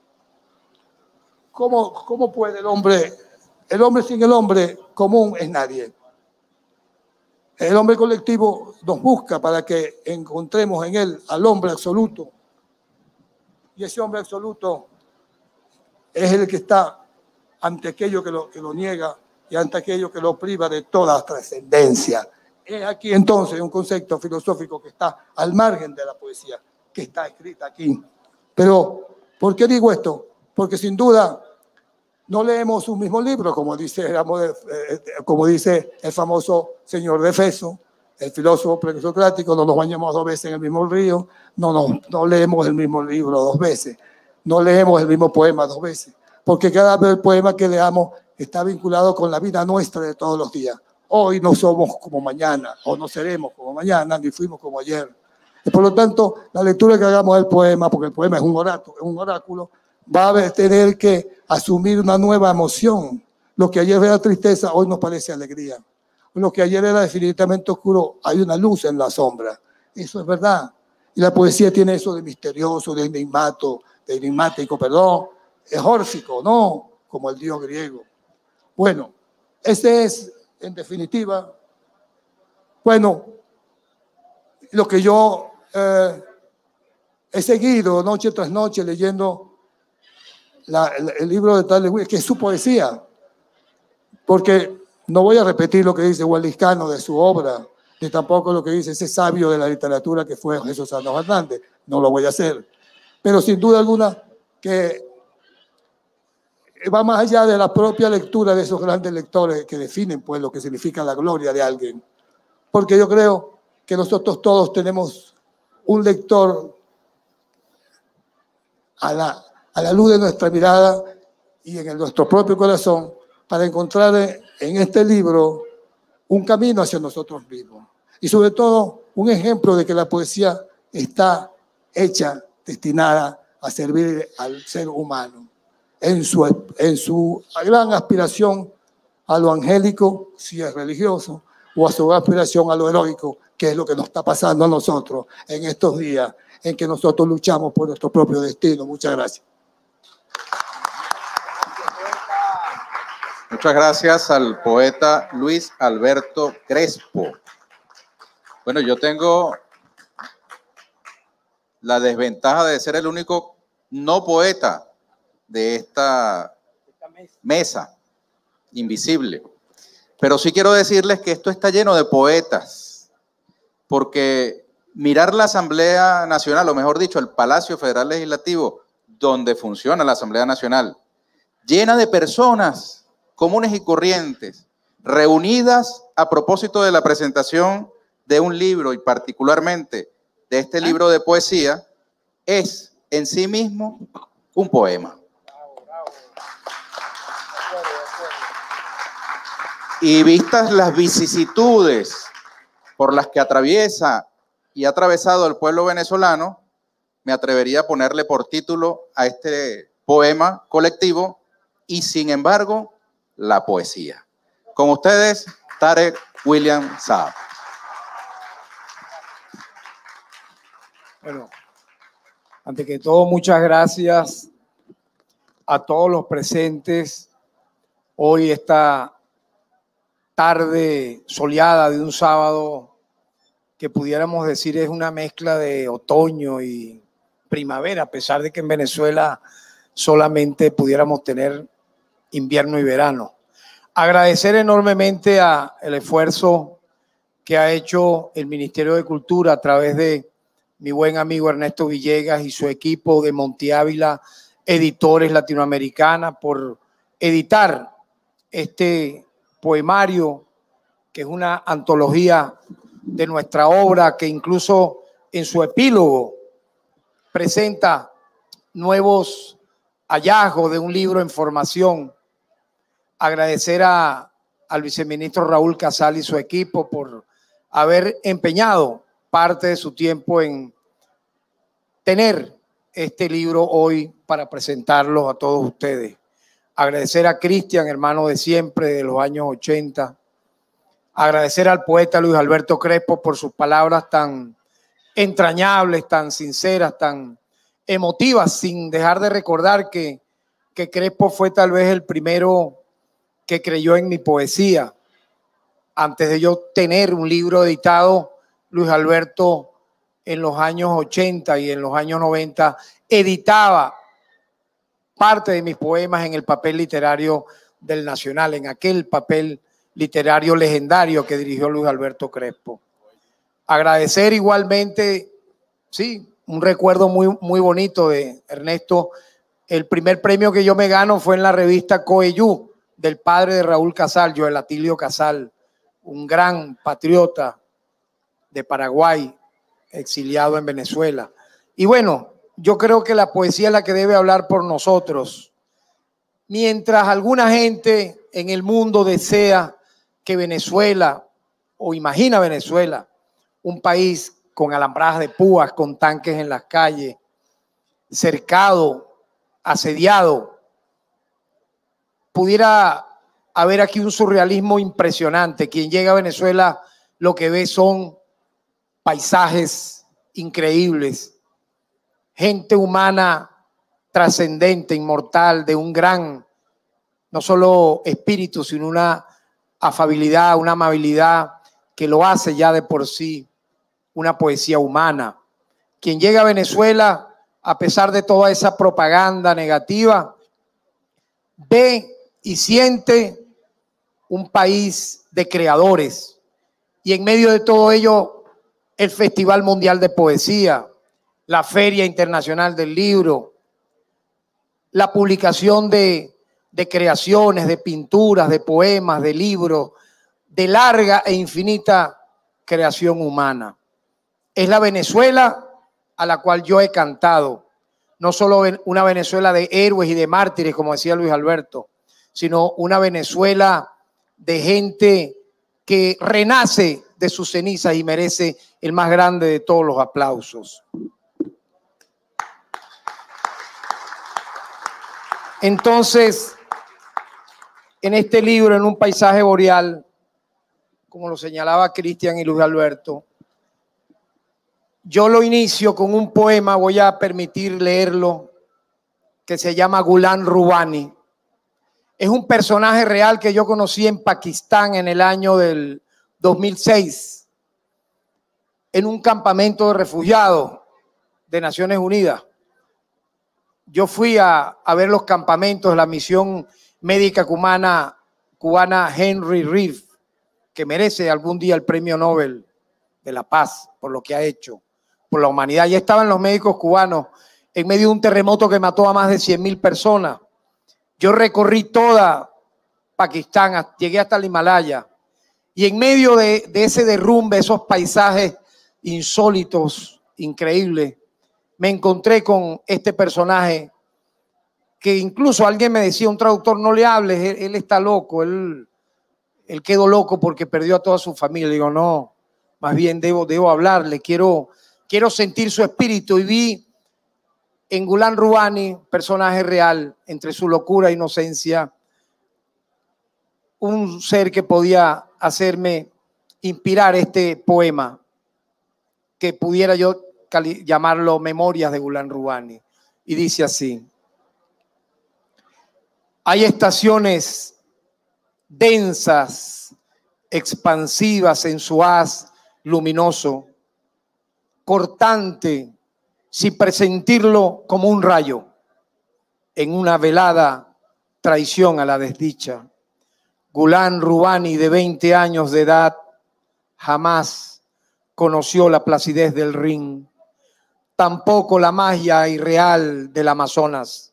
¿Cómo, cómo puede el hombre? El hombre sin el hombre común es nadie. El hombre colectivo nos busca para que encontremos en él al hombre absoluto. Y ese hombre absoluto es el que está ante aquello que lo, que lo niega y ante aquello que lo priva de toda trascendencia. Es aquí entonces un concepto filosófico que está al margen de la poesía, que está escrita aquí. Pero, ¿por qué digo esto? Porque sin duda no leemos un mismo libro, como dice, como dice el famoso señor de Efeso, el filósofo presocrático. No nos bañamos dos veces en el mismo río, no, no, no leemos el mismo libro dos veces, no leemos el mismo poema dos veces, porque cada poema que leamos está vinculado con la vida nuestra de todos los días. Hoy no somos como mañana, o no seremos como mañana, ni fuimos como ayer. Y por lo tanto, la lectura que hagamos del poema, porque el poema es un oráculo, es un oráculo, va a tener que asumir una nueva emoción. Lo que ayer era tristeza, hoy nos parece alegría. Lo que ayer era definitivamente oscuro, hay una luz en la sombra. Eso es verdad. Y la poesía tiene eso de misterioso, de enigmato, de enigmático, perdón, es órfico, ¿no? Como el dios griego. Bueno, ese es, en definitiva, bueno, lo que yo eh, he seguido noche tras noche leyendo La, el, el libro de Tariq Williams, que es su poesía, porque no voy a repetir lo que dice Wallis Cano de su obra, ni tampoco lo que dice ese sabio de la literatura que fue Jesús Santos Hernández, no lo voy a hacer, pero sin duda alguna que va más allá de la propia lectura de esos grandes lectores que definen pues lo que significa la gloria de alguien, porque yo creo que nosotros todos tenemos un lector a la a la luz de nuestra mirada y en el, nuestro propio corazón, para encontrar en este libro un camino hacia nosotros mismos. Y sobre todo, un ejemplo de que la poesía está hecha, destinada a servir al ser humano, en su, en su gran aspiración a lo angélico, si es religioso, o a su aspiración a lo heroico, que es lo que nos está pasando a nosotros en estos días, en que nosotros luchamos por nuestro propio destino. Muchas gracias. Muchas gracias al poeta Luis Alberto Crespo. Bueno, yo tengo la desventaja de ser el único no poeta de esta mesa invisible. Pero sí quiero decirles que esto está lleno de poetas, porque mirar la Asamblea Nacional, o mejor dicho, el Palacio Federal Legislativo, donde funciona la Asamblea Nacional, llena de personas comunes y corrientes, reunidas a propósito de la presentación de un libro, y particularmente de este libro de poesía, es en sí mismo un poema. Y vistas las vicisitudes por las que atraviesa y ha atravesado el pueblo venezolano, me atrevería a ponerle por título a este poema colectivo, y sin embargo, la poesía. Con ustedes, Tarek William Saab. Bueno, antes que todo, muchas gracias a todos los presentes. Hoy esta tarde soleada de un sábado que pudiéramos decir es una mezcla de otoño y primavera, a pesar de que en Venezuela solamente pudiéramos tener invierno y verano. Agradecer enormemente a el esfuerzo que ha hecho el Ministerio de Cultura a través de mi buen amigo Ernesto Villegas y su equipo de Monte Ávila Editores Latinoamericana por editar este poemario, que es una antología de nuestra obra, que incluso en su epílogo presenta nuevos hallazgos de un libro en formación. Agradecer a, al viceministro Raúl Casal y su equipo por haber empeñado parte de su tiempo en tener este libro hoy para presentarlo a todos ustedes. Agradecer a Cristian, hermano de siempre, de los años ochenta. Agradecer al poeta Luis Alberto Crespo por sus palabras tan entrañables, tan sinceras, tan emotivas, sin dejar de recordar que, que Crespo fue tal vez el primero que creyó en mi poesía. Antes de yo tener un libro editado, Luis Alberto en los años ochenta y en los años noventa editaba parte de mis poemas en el papel literario del Nacional, en aquel papel literario legendario que dirigió Luis Alberto Crespo. Agradecer igualmente, sí, un recuerdo muy, muy bonito de Ernesto. El primer premio que yo me gano fue en la revista Coeyú, del padre de Raúl Casal, Joel Atilio Casal, un gran patriota de Paraguay, exiliado en Venezuela. Y bueno, yo creo que la poesía es la que debe hablar por nosotros. Mientras alguna gente en el mundo desea que Venezuela, o imagina Venezuela, un país con alambradas de púas, con tanques en las calles, cercado, asediado, pudiera haber aquí un surrealismo impresionante. Quien llega a Venezuela lo que ve son paisajes increíbles, gente humana trascendente, inmortal, de un gran, no solo espíritu, sino una afabilidad, una amabilidad que lo hace ya de por sí una poesía humana. Quien llega a Venezuela, a pesar de toda esa propaganda negativa, ve y siente un país de creadores, y en medio de todo ello el Festival Mundial de Poesía, la Feria Internacional del Libro, la publicación de, de creaciones, de pinturas, de poemas, de libros, de larga e infinita creación humana. Es la Venezuela a la cual yo he cantado, no solo una Venezuela de héroes y de mártires, como decía Luis Alberto, sino una Venezuela de gente que renace de sus cenizas y merece el más grande de todos los aplausos. Entonces, en este libro, en un paisaje boreal, como lo señalaba Cristian y Luis Alberto, yo lo inicio con un poema, voy a permitir leerlo, que se llama Gulan Rubani. Es un personaje real que yo conocí en Pakistán en el año del dos mil seis, en un campamento de refugiados. de Naciones Unidas. Yo fui a, a ver los campamentos de la misión médica cubana, cubana Henry Reeve, que merece algún día el premio Nobel de la Paz por lo que ha hecho por la humanidad. Ya estaban los médicos cubanos en medio de un terremoto que mató a más de cien mil personas. Yo recorrí toda Pakistán, llegué hasta el Himalaya, y en medio de, de ese derrumbe, esos paisajes insólitos, increíbles, me encontré con este personaje que incluso alguien me decía, un traductor, no le hables, él, él está loco, él, él quedó loco porque perdió a toda su familia. Le digo, no, más bien debo, debo hablarle, quiero, quiero sentir su espíritu. Y vi en Ghulam Rubani, personaje real, entre su locura e inocencia, un ser que podía hacerme inspirar este poema, que pudiera yo llamarlo Memorias de Ghulam Rubani. Y dice así: hay estaciones densas, expansivas en su haz luminoso, cortante, sin presentirlo como un rayo, en una velada traición a la desdicha. Ghulam Rubani, de veinte años de edad, jamás conoció la placidez del Rin, tampoco la magia irreal del Amazonas.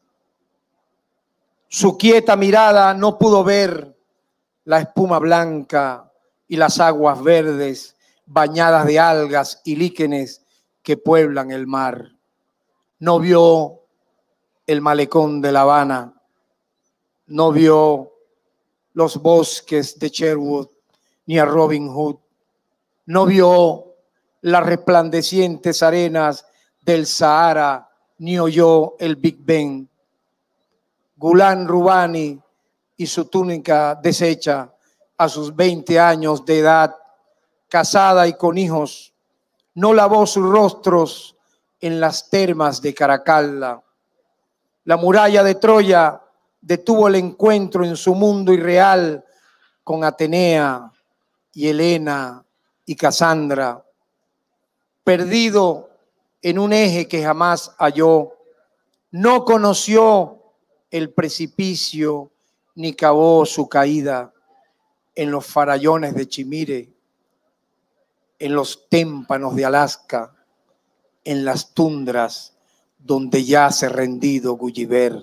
Su quieta mirada no pudo ver la espuma blanca y las aguas verdes bañadas de algas y líquenes que pueblan el mar. No vio el malecón de La Habana, no vio los bosques de Sherwood, ni a Robin Hood, no vio las resplandecientes arenas del Sahara, ni oyó el Big Ben. Ghulam Rubani y su túnica deshecha a sus veinte años de edad, casada y con hijos, no lavó sus rostros en las termas de Caracalla. La muralla de Troya detuvo el encuentro en su mundo irreal con Atenea y Helena y Casandra. Perdido en un eje que jamás halló, no conoció el precipicio ni cavó su caída en los farallones de Chimire, en los témpanos de Alaska, en las tundras donde yace rendido Gulliver.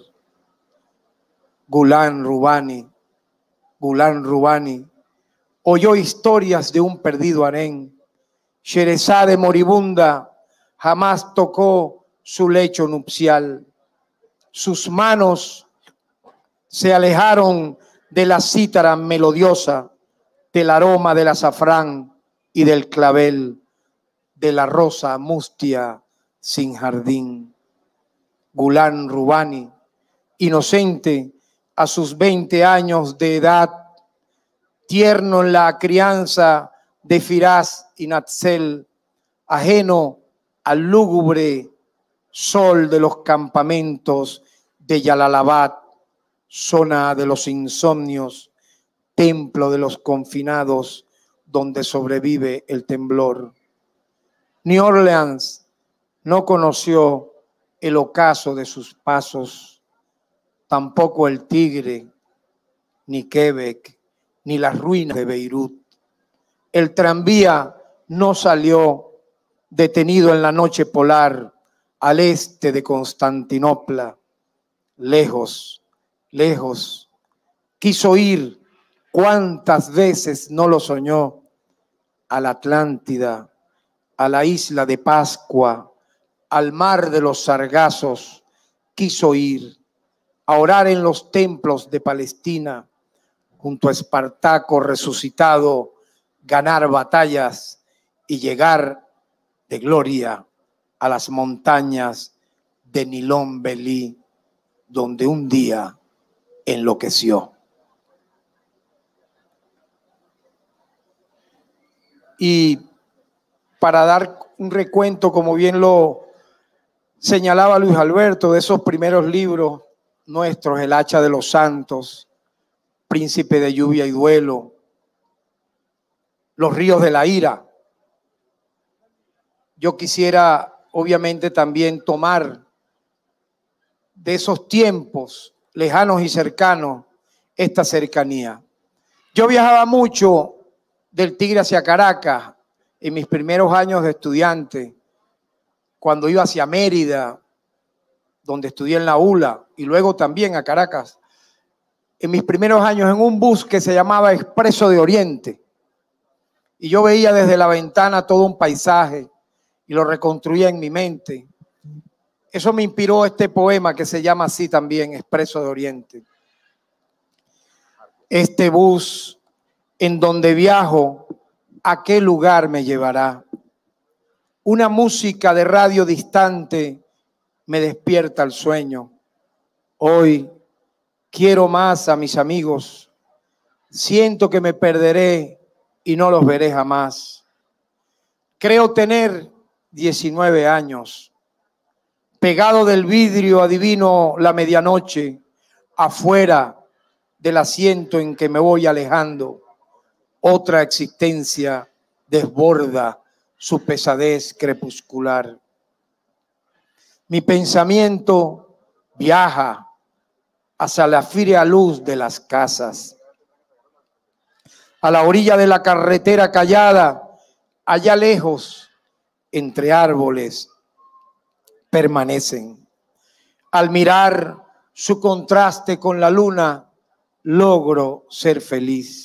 Ghulam Rubani, Ghulam Rubani oyó historias de un perdido harén. Sherezade moribunda jamás tocó su lecho nupcial. Sus manos se alejaron de la cítara melodiosa, del aroma del azafrán y del clavel, de la rosa mustia sin jardín. Ghulam Rubani, inocente a sus veinte años de edad, tierno en la crianza de Firaz y Natzel, ajeno al lúgubre sol de los campamentos de Yalalabad, zona de los insomnios, templo de los confinados, donde sobrevive el temblor. New Orleans no conoció el ocaso de sus pasos, tampoco el Tigre, ni Quebec, ni las ruinas de Beirut. El tranvía no salió detenido en la noche polar al este de Constantinopla. Lejos, lejos, quiso ir, cuántas veces no lo soñó, a la Atlántida, a la isla de Pascua, al mar de los sargazos, quiso ir a orar en los templos de Palestina, junto a Espartaco resucitado, ganar batallas y llegar de gloria a las montañas de Nilón Belí, donde un día enloqueció. Y para dar un recuento, como bien lo señalaba Luis Alberto, de esos primeros libros nuestros, El hacha de los santos, Príncipe de lluvia y duelo, Los ríos de la ira. Yo quisiera obviamente también tomar de esos tiempos lejanos y cercanos esta cercanía. Yo viajaba mucho del Tigre hacia Caracas en mis primeros años de estudiante, cuando iba hacia Mérida, donde estudié en la U L A, y luego también a Caracas, en mis primeros años en un bus que se llamaba Expreso de Oriente. Y yo veía desde la ventana todo un paisaje y lo reconstruía en mi mente. Eso me inspiró este poema que se llama así también, Expreso de Oriente. Este bus en donde viajo, ¿a qué lugar me llevará? Una música de radio distante me despierta el sueño. Hoy quiero más a mis amigos. Siento que me perderé y no los veré jamás. Creo tener diecinueve años. Pegado del vidrio adivino la medianoche, afuera del asiento en que me voy alejando. Otra existencia desborda su pesadez crepuscular. Mi pensamiento viaja hacia la fría luz de las casas. A la orilla de la carretera callada, allá lejos, entre árboles, permanecen. Al mirar su contraste con la luna, logro ser feliz.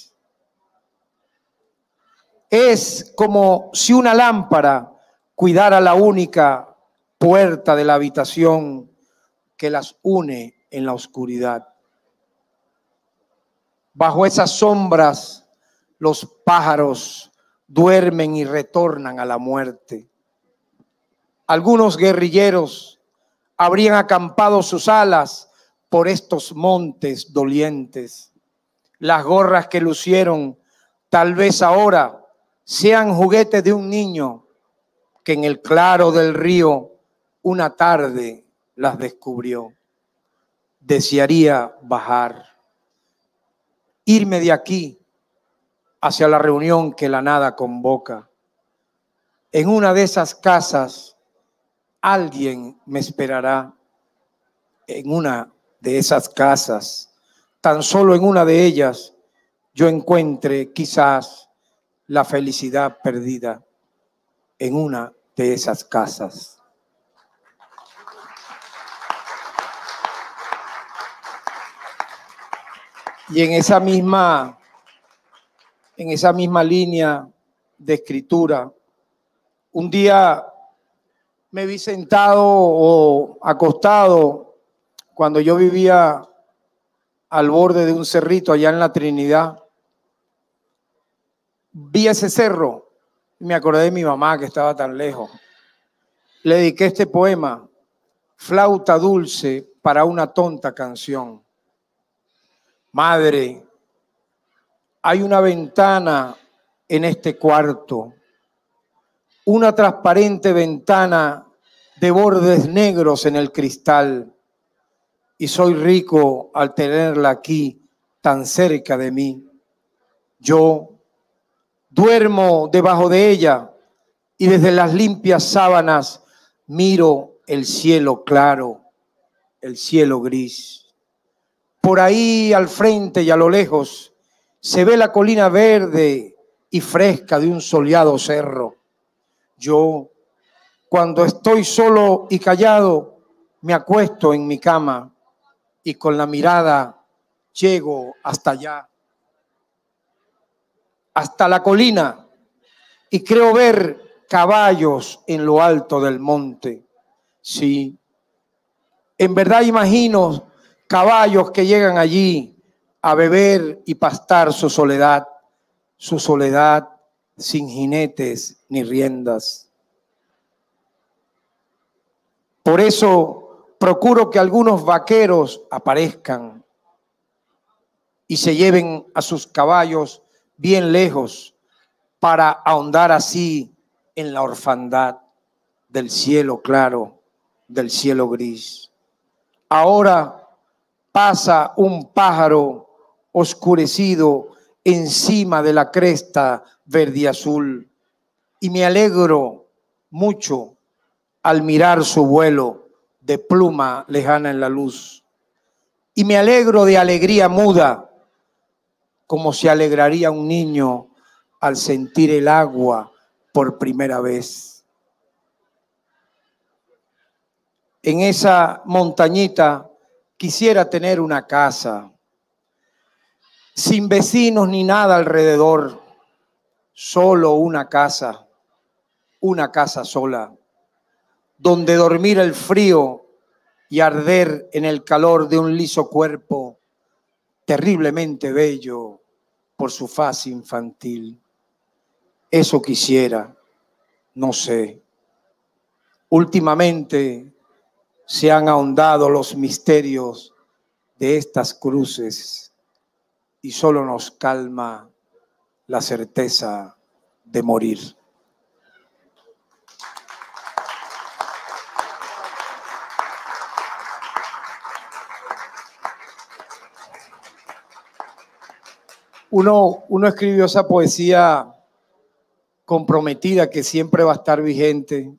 Es como si una lámpara cuidara la única puerta de la habitación que las une en la oscuridad. Bajo esas sombras, los pájaros duermen y retornan a la muerte. Algunos guerrilleros habrían acampado sus alas por estos montes dolientes. Las gorras que lucieron tal vez ahora sean juguetes de un niño que en el claro del río una tarde las descubrió. Desearía bajar, irme de aquí hacia la reunión que la nada convoca. En una de esas casas alguien me esperará. En una de esas casas, tan solo en una de ellas, yo encuentre quizás la felicidad perdida. En una de esas casas. Y en esa misma, en esa misma línea de escritura, un día me vi sentado o acostado cuando yo vivía al borde de un cerrito allá en la Trinidad. Vi ese cerro y me acordé de mi mamá que estaba tan lejos. Le dediqué este poema, Flauta dulce para una tonta canción. Madre, hay una ventana en este cuarto, una transparente ventana de bordes negros en el cristal, y soy rico al tenerla aquí tan cerca de mí. Yo duermo debajo de ella y desde las limpias sábanas miro el cielo claro, el cielo gris. Por ahí al frente y a lo lejos se ve la colina verde y fresca de un soleado cerro. Yo, cuando estoy solo y callado, me acuesto en mi cama y con la mirada llego hasta allá, hasta la colina, y creo ver caballos en lo alto del monte. Sí, en verdad imagino caballos que llegan allí a beber y pastar su soledad, su soledad sin jinetes ni riendas. Por eso procuro que algunos vaqueros aparezcan y se lleven a sus caballos bien lejos para ahondar así en la orfandad del cielo claro, del cielo gris. Ahora pasa un pájaro oscurecido encima de la cresta verde y azul y me alegro mucho al mirar su vuelo de pluma lejana en la luz. Y me alegro de alegría muda, como se alegraría un niño al sentir el agua por primera vez. En esa montañita quisiera tener una casa, sin vecinos ni nada alrededor, solo una casa, una casa sola, donde dormir el frío y arder en el calor de un liso cuerpo terriblemente bello por su faz infantil. Eso quisiera, no sé. Últimamente se han ahondado los misterios de estas cruces y solo nos calma la certeza de morir. Uno, uno escribió esa poesía comprometida que siempre va a estar vigente,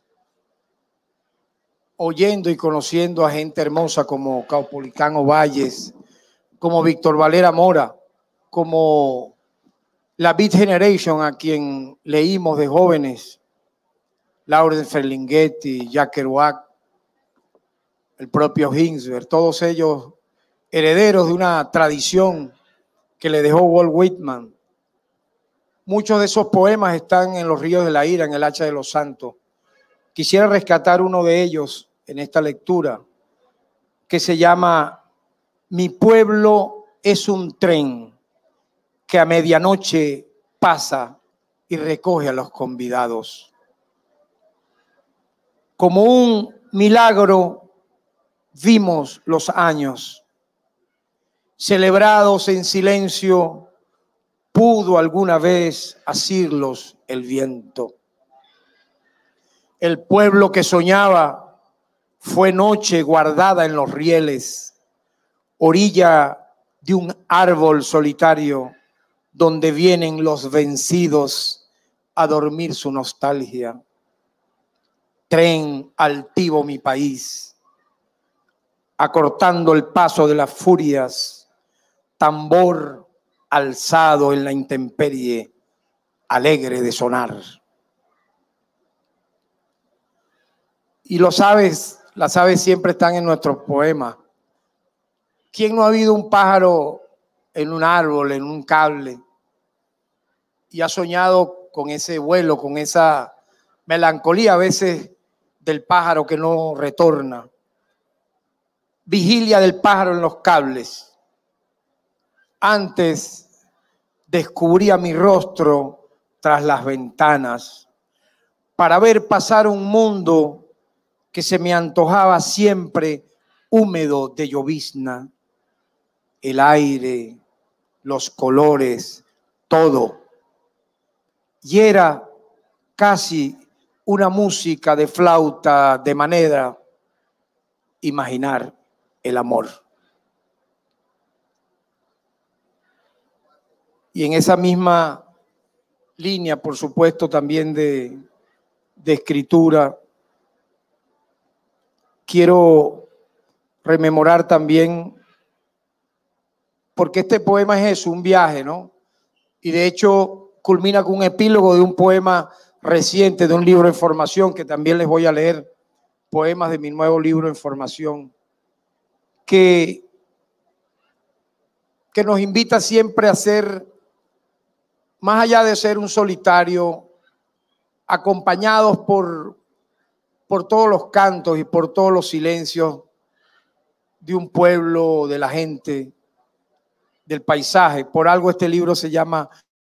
oyendo y conociendo a gente hermosa como Caupolicán Valles, como Víctor Valera Mora, como la Beat Generation, a quien leímos de jóvenes, Laurence Ferlinghetti, Jack Kerouac, el propio Ginsberg, todos ellos herederos de una tradición que le dejó Walt Whitman. Muchos de esos poemas están en Los ríos de la ira, en El hacha de los santos. Quisiera rescatar uno de ellos en esta lectura, que se llama Mi pueblo es un tren que a medianoche pasa y recoge a los convidados. Como un milagro vimos los años, celebrados en silencio, pudo alguna vez asirlos el viento. El pueblo que soñaba fue noche guardada en los rieles, orilla de un árbol solitario donde vienen los vencidos a dormir su nostalgia. Tren altivo mi país, acortando el paso de las furias, tambor alzado en la intemperie, alegre de sonar. Y los aves, las aves siempre están en nuestros poemas. ¿Quién no ha habido un pájaro en un árbol, en un cable, y ha soñado con ese vuelo, con esa melancolía a veces del pájaro que no retorna? Vigilia del pájaro en los cables. Antes descubría mi rostro tras las ventanas para ver pasar un mundo que se me antojaba siempre húmedo de llovizna. El aire, los colores, todo. Y era casi una música de flauta de manera imaginar el amor. Y en esa misma línea, por supuesto, también de, de escritura, quiero rememorar también, porque este poema es eso, un viaje, ¿no? Y de hecho culmina con un epílogo de un poema reciente, de un libro en formación, que también les voy a leer, poemas de mi nuevo libro en formación, que, que nos invita siempre a ser, más allá de ser un solitario, acompañados por, por todos los cantos y por todos los silencios de un pueblo, de la gente, del paisaje. Por algo este libro se llama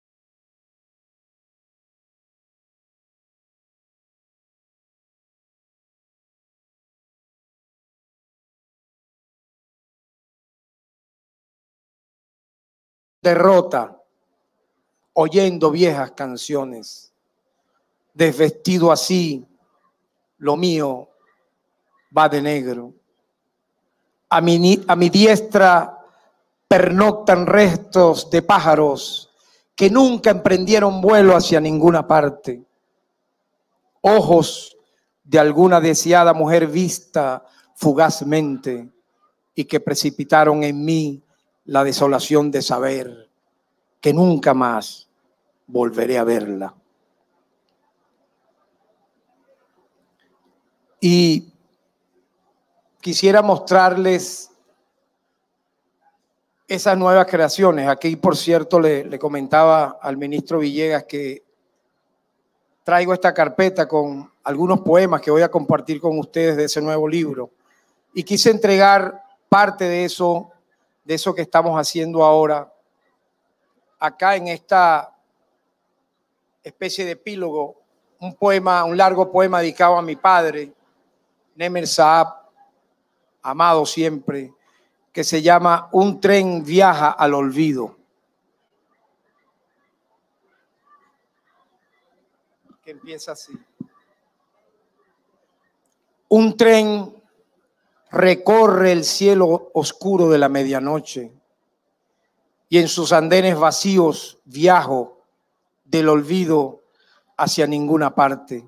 Derrota, oyendo viejas canciones, desvestido así, lo mío va de negro. A mi, a mi diestra pernoctan restos de pájaros que nunca emprendieron vuelo hacia ninguna parte. Ojos de alguna deseada mujer vista fugazmente y que precipitaron en mí la desolación de saber que nunca más volveré a verla. Y quisiera mostrarles esas nuevas creaciones. Aquí, por cierto, le, le comentaba al ministro Villegas que traigo esta carpeta con algunos poemas que voy a compartir con ustedes de ese nuevo libro. Y quise entregar parte de eso, de eso que estamos haciendo ahora, acá en esta especie de epílogo, un poema, un largo poema dedicado a mi padre, Nemer Saab, amado siempre, que se llama Un tren viaja al olvido. Que empieza así. Un tren recorre el cielo oscuro de la medianoche y en sus andenes vacíos viajo del olvido hacia ninguna parte.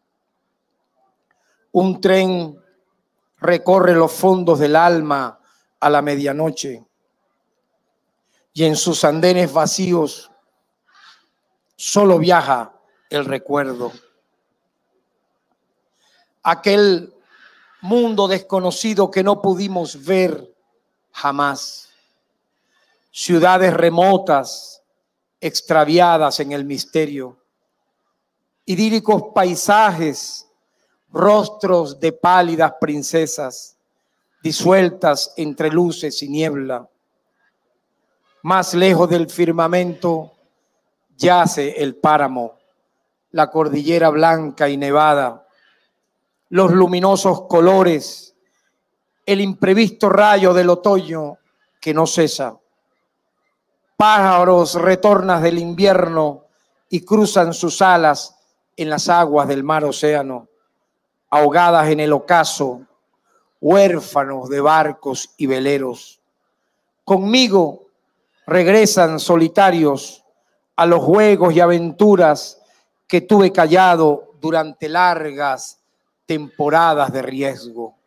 Un tren recorre los fondos del alma a la medianoche y en sus andenes vacíos solo viaja el recuerdo. Aquel mundo desconocido que no pudimos ver jamás. Ciudades remotas, extraviadas en el misterio. Idílicos paisajes, rostros de pálidas princesas, disueltas entre luces y niebla. Más lejos del firmamento yace el páramo, la cordillera blanca y nevada, los luminosos colores, el imprevisto rayo del otoño que no cesa. Pájaros retornas del invierno y cruzan sus alas en las aguas del mar océano, ahogadas en el ocaso, huérfanos de barcos y veleros. Conmigo regresan solitarios a los juegos y aventuras que tuve callado durante largas temporadas de riesgo,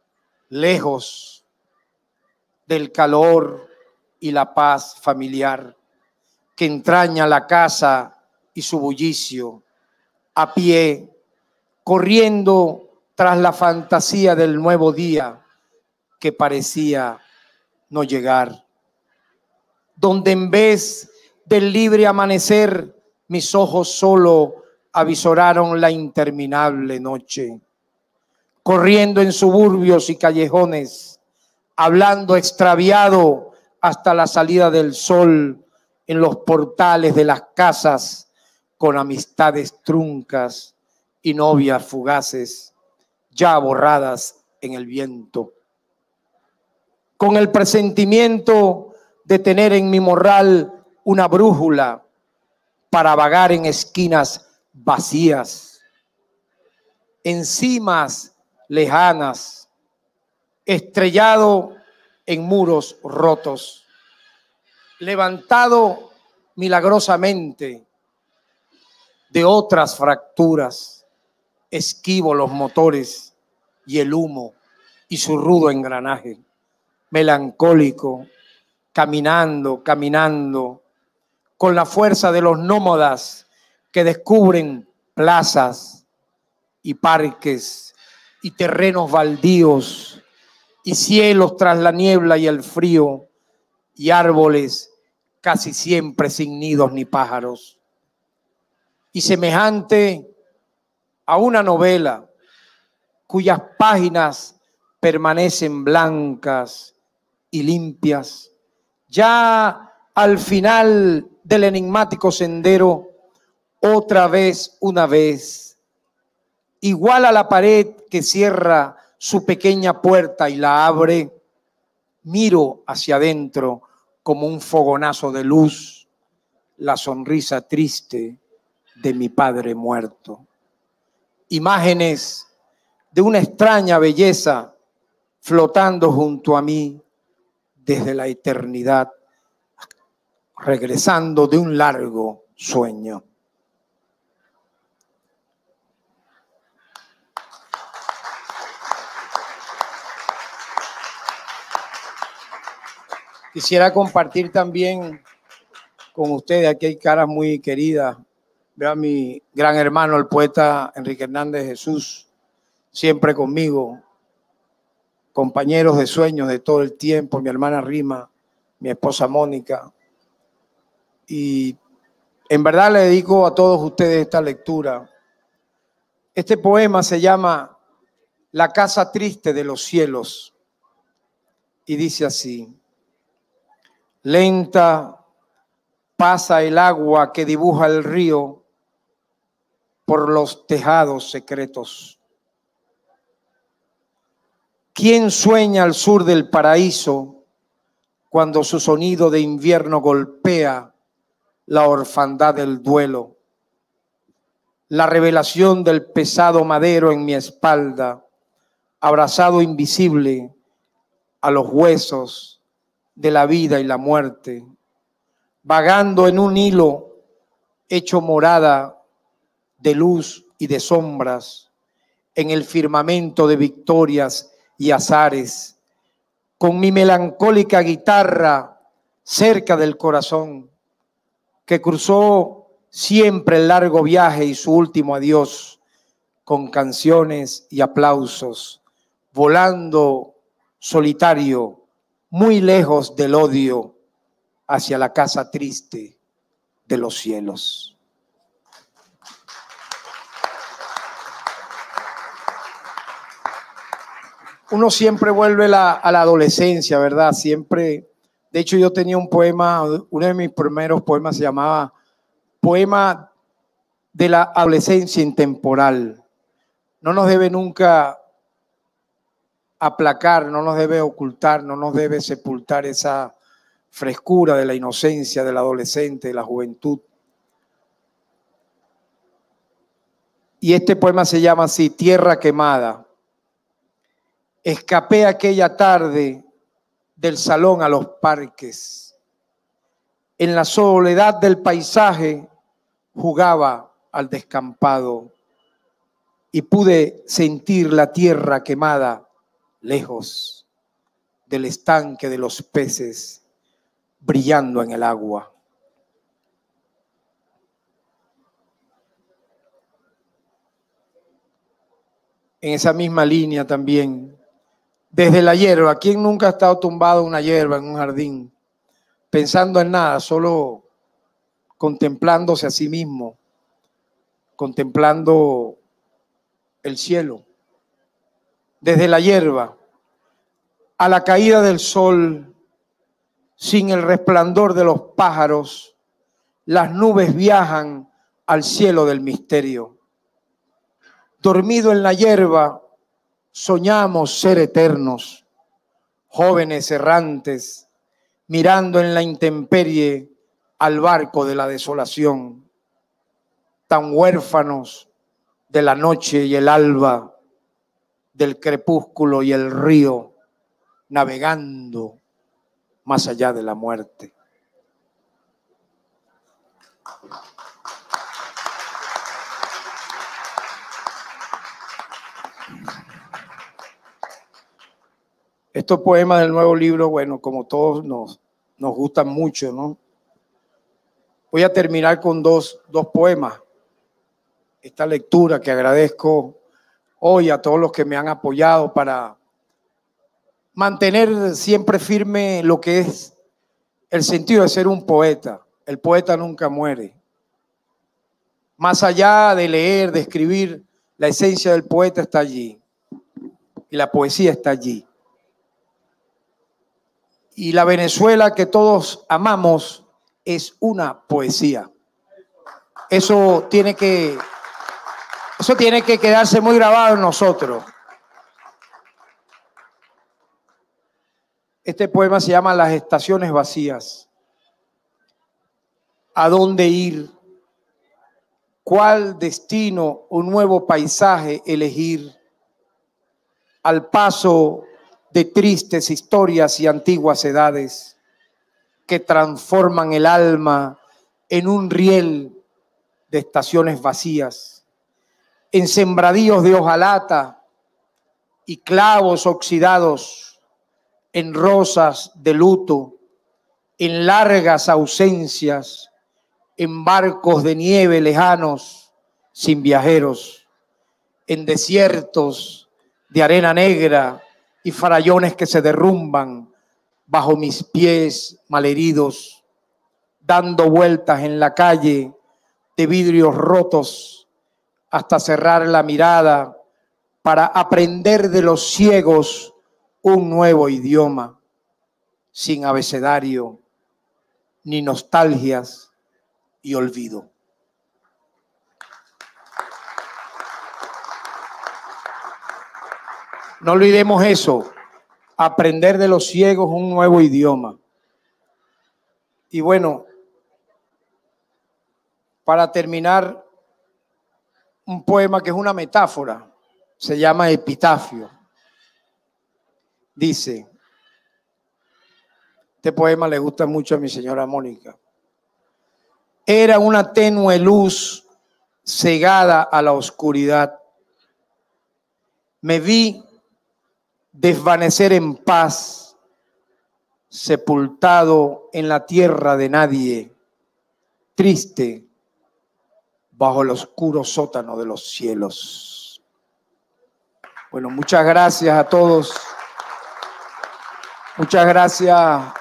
lejos del calor y la paz familiar que entraña la casa y su bullicio, a pie, corriendo tras la fantasía del nuevo día que parecía no llegar, donde en vez del libre amanecer mis ojos solo avisoraron la interminable noche, corriendo en suburbios y callejones, hablando extraviado hasta la salida del sol en los portales de las casas, con amistades truncas y novias fugaces, ya borradas en el viento. Con el presentimiento de tener en mi morral una brújula para vagar en esquinas vacías, en cimas lejanas, estrellado en muros rotos, levantado milagrosamente de otras fracturas, esquivo los motores y el humo y su rudo engranaje, melancólico, caminando, caminando, con la fuerza de los nómadas que descubren plazas y parques y terrenos baldíos y cielos tras la niebla y el frío y árboles casi siempre sin nidos ni pájaros. Y semejante a una novela cuyas páginas permanecen blancas y limpias, ya al final del enigmático sendero, otra vez, una vez, igual a la pared que cierra su pequeña puerta y la abre, miro hacia adentro como un fogonazo de luz, la sonrisa triste de mi padre muerto. Imágenes de una extraña belleza flotando junto a mí desde la eternidad, regresando de un largo sueño. Quisiera compartir también con ustedes, aquí hay caras muy queridas. Veo a mi gran hermano, el poeta Enrique Hernández Jesús, siempre conmigo, compañeros de sueños de todo el tiempo, mi hermana Rima, mi esposa Mónica. Y en verdad le dedico a todos ustedes esta lectura. Este poema se llama La casa triste de los cielos y dice así: lenta pasa el agua que dibuja el río por los tejados secretos. ¿Quién sueña al sur del paraíso cuando su sonido de invierno golpea la orfandad del duelo? La revelación del pesado madero en mi espalda, abrazado invisible a los huesos de la vida y la muerte, vagando en un hilo hecho morada de luz y de sombras, en el firmamento de victorias y azares, con mi melancólica guitarra cerca del corazón, que cruzó siempre el largo viaje y su último adiós, con canciones y aplausos, volando solitario, muy lejos del odio, hacia la casa triste de los cielos. Uno siempre vuelve la, a la adolescencia, ¿verdad? Siempre. De hecho, yo tenía un poema, uno de mis primeros poemas se llamaba Poema de la adolescencia intemporal. No nos debe nunca aplacar, no nos debe ocultar, no nos debe sepultar esa frescura de la inocencia del adolescente, de la juventud. Y este poema se llama así: Tierra quemada. Escapé aquella tarde del salón a los parques. En la soledad del paisaje jugaba al descampado y pude sentir la tierra quemada lejos del estanque de los peces brillando en el agua. En esa misma línea también, desde la hierba, ¿quién nunca ha estado tumbado en una hierba, en un jardín, pensando en nada, solo contemplándose a sí mismo, contemplando el cielo? Desde la hierba, a la caída del sol, sin el resplandor de los pájaros, las nubes viajan al cielo del misterio. Dormido en la hierba, soñamos ser eternos, jóvenes errantes, mirando en la intemperie al barco de la desolación, tan huérfanos de la noche y el alba, del crepúsculo y el río, navegando más allá de la muerte. Estos poemas del nuevo libro, bueno, como todos nos, nos gustan mucho, ¿no? Voy a terminar con dos, dos poemas. Esta lectura que agradezco hoy a todos los que me han apoyado para mantener siempre firme lo que es el sentido de ser un poeta. El poeta nunca muere. Más allá de leer, de escribir, la esencia del poeta está allí. Y la poesía está allí. Y la Venezuela que todos amamos es una poesía. Eso tiene que, eso tiene que quedarse muy grabado en nosotros. Este poema se llama Las estaciones vacías. ¿A dónde ir? ¿Cuál destino o nuevo paisaje elegir? Al paso de tristes historias y antiguas edades que transforman el alma en un riel de estaciones vacías, en sembradíos de hojalata y clavos oxidados, en rosas de luto en largas ausencias, en barcos de nieve lejanos, sin viajeros, en desiertos de arena negra y farallones que se derrumban bajo mis pies malheridos, dando vueltas en la calle de vidrios rotos hasta cerrar la mirada para aprender de los ciegos un nuevo idioma, sin abecedario, ni nostalgias y olvido. No olvidemos eso, aprender de los ciegos un nuevo idioma. Y bueno, para terminar, un poema que es una metáfora, se llama Epitafio. Dice, este poema le gusta mucho a mi señora Mónica. Era una tenue luz cegada a la oscuridad. Me vi desvanecer en paz, sepultado en la tierra de nadie, triste bajo el oscuro sótano de los cielos. Bueno, muchas gracias a todos. Muchas gracias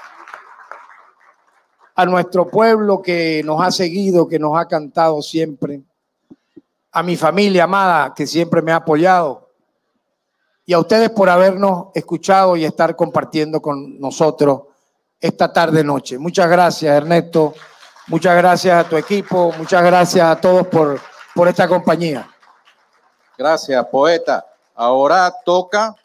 a nuestro pueblo que nos ha seguido, que nos ha cantado siempre. A mi familia amada que siempre me ha apoyado. Y a ustedes por habernos escuchado y estar compartiendo con nosotros esta tarde-noche. Muchas gracias, Ernesto. Muchas gracias a tu equipo. Muchas gracias a todos por, por esta compañía. Gracias, poeta. Ahora toca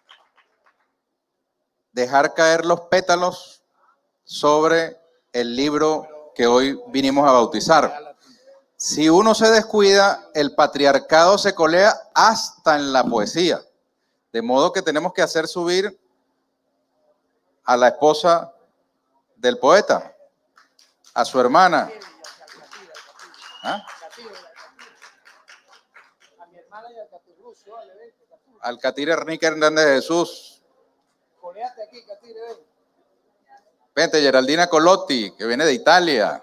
dejar caer los pétalos sobre el libro que hoy vinimos a bautizar. Si uno se descuida, el patriarcado se colea hasta en la poesía. De modo que tenemos que hacer subir a la esposa del poeta, a su hermana. ¿Ah? Al Catire Ernique Hernández de Jesús. Vente, Geraldina Colotti, que viene de Italia.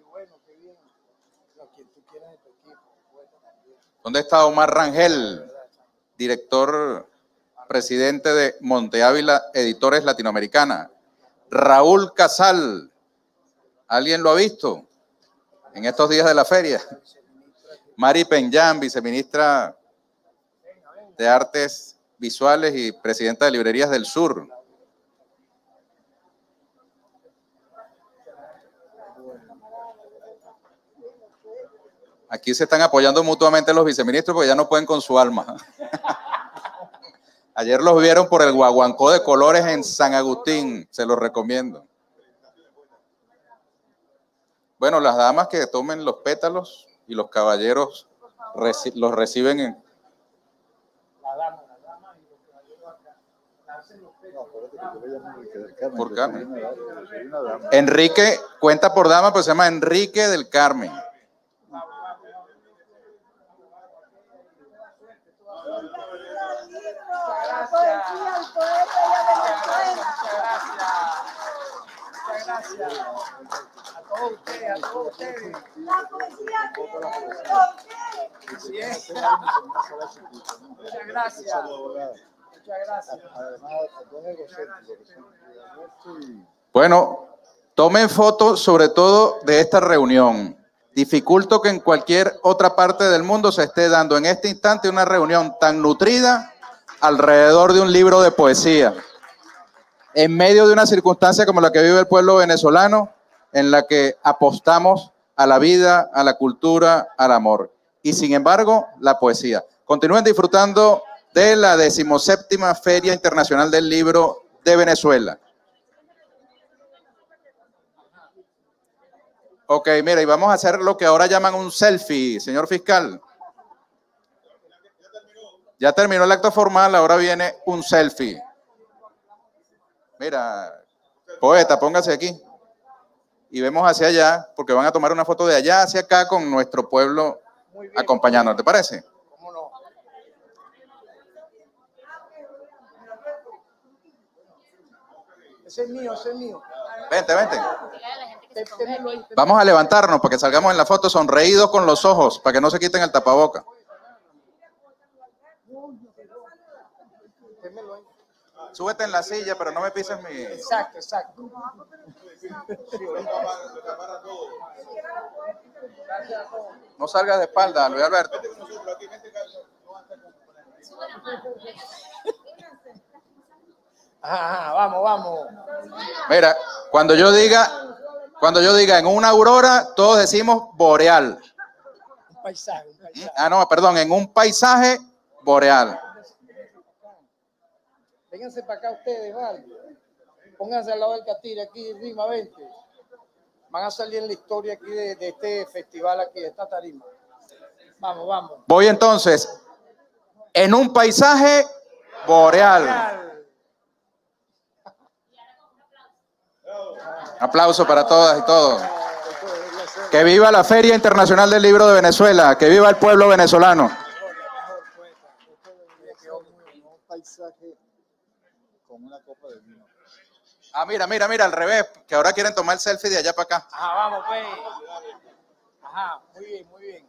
¿Dónde está Omar Rangel, director, presidente de Monte Ávila Editores Latinoamericana? Raúl Casal, ¿alguien lo ha visto en estos días de la feria? Mari Penyán, viceministra de Artes Visuales y presidenta de Librerías del Sur. Aquí se están apoyando mutuamente los viceministros porque ya no pueden con su alma. Ayer los vieron por el Guaguancó de Colores en San Agustín, se los recomiendo. Bueno, las damas que tomen los pétalos y los caballeros reci los reciben en... Por Carmen. Enrique, cuenta por dama, pues se llama Enrique del Carmen. Muchas gracias. A todos ustedes, a todos ustedes. La poesía que sí es. Muchas gracias. Muchas gracias. Bueno, tomen fotos sobre todo de esta reunión. Dificulto que en cualquier otra parte del mundo se esté dando en este instante una reunión tan nutrida alrededor de un libro de poesía, en medio de una circunstancia como la que vive el pueblo venezolano, en la que apostamos a la vida, a la cultura, al amor. Y sin embargo, la poesía. Continúen disfrutando de la decimoséptima Feria Internacional del Libro de Venezuela. Ok, mira, y vamos a hacer lo que ahora llaman un selfie, señor fiscal. Ya terminó el acto formal, ahora viene un selfie. Mira, poeta, póngase aquí. Y vemos hacia allá, porque van a tomar una foto de allá hacia acá con nuestro pueblo acompañándonos. ¿Te parece? ¿Cómo no? Ese es mío, ese es mío. Vente, vente. Vamos a levantarnos para que salgamos en la foto sonreídos con los ojos, para que no se quiten el tapaboca. Súbete en la silla, pero no me pises mi... Exacto, exacto. No salgas de espalda, Luis Alberto. Ajá, vamos, vamos. Mira, cuando yo diga, cuando yo diga en una aurora, todos decimos boreal. Un paisaje, un paisaje. Ah, no, perdón, en un paisaje boreal. Vénganse para acá ustedes, ¿vale? Pónganse al lado del catire aquí, Rima, vente. Van a salir en la historia aquí de, de este festival aquí, de esta tarima. Vamos, vamos. Voy entonces, en un paisaje boreal. Aplauso para todas y todos. Que viva la Feria Internacional del Libro de Venezuela, que viva el pueblo venezolano. Un paisaje con una copa de vino. Ah, mira, mira, mira, al revés, que ahora quieren tomar el selfie de allá para acá. Ajá, vamos, pues. Ajá, muy bien, muy bien.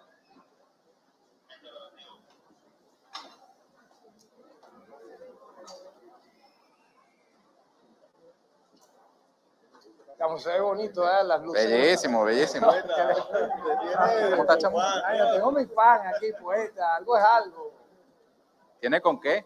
Como se ve bonito, ¿eh? Las luces. Bellísimo, bellísimo. ¿Cómo está, chamo? Ay, yo tengo mi pan aquí, poeta. Algo es algo. ¿Tiene con qué?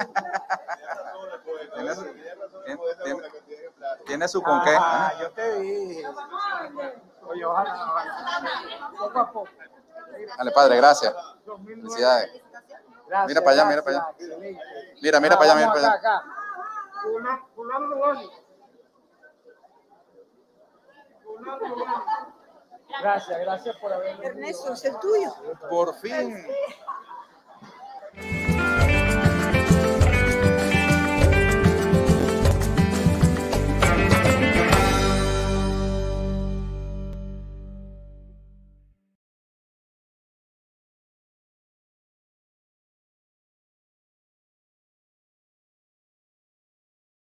¿Tiene, tiene, tiene, tiene su con qué? Ah, yo te dije. Oye, ojalá. Poco a poco. Dale, padre, gracias. Felicidades. Gracias, Mira para allá, mira para allá. Mira, mira para allá, mira para allá. Acá, acá. Gracias, gracias por haberme. Ernesto, es el tuyo. Por fin.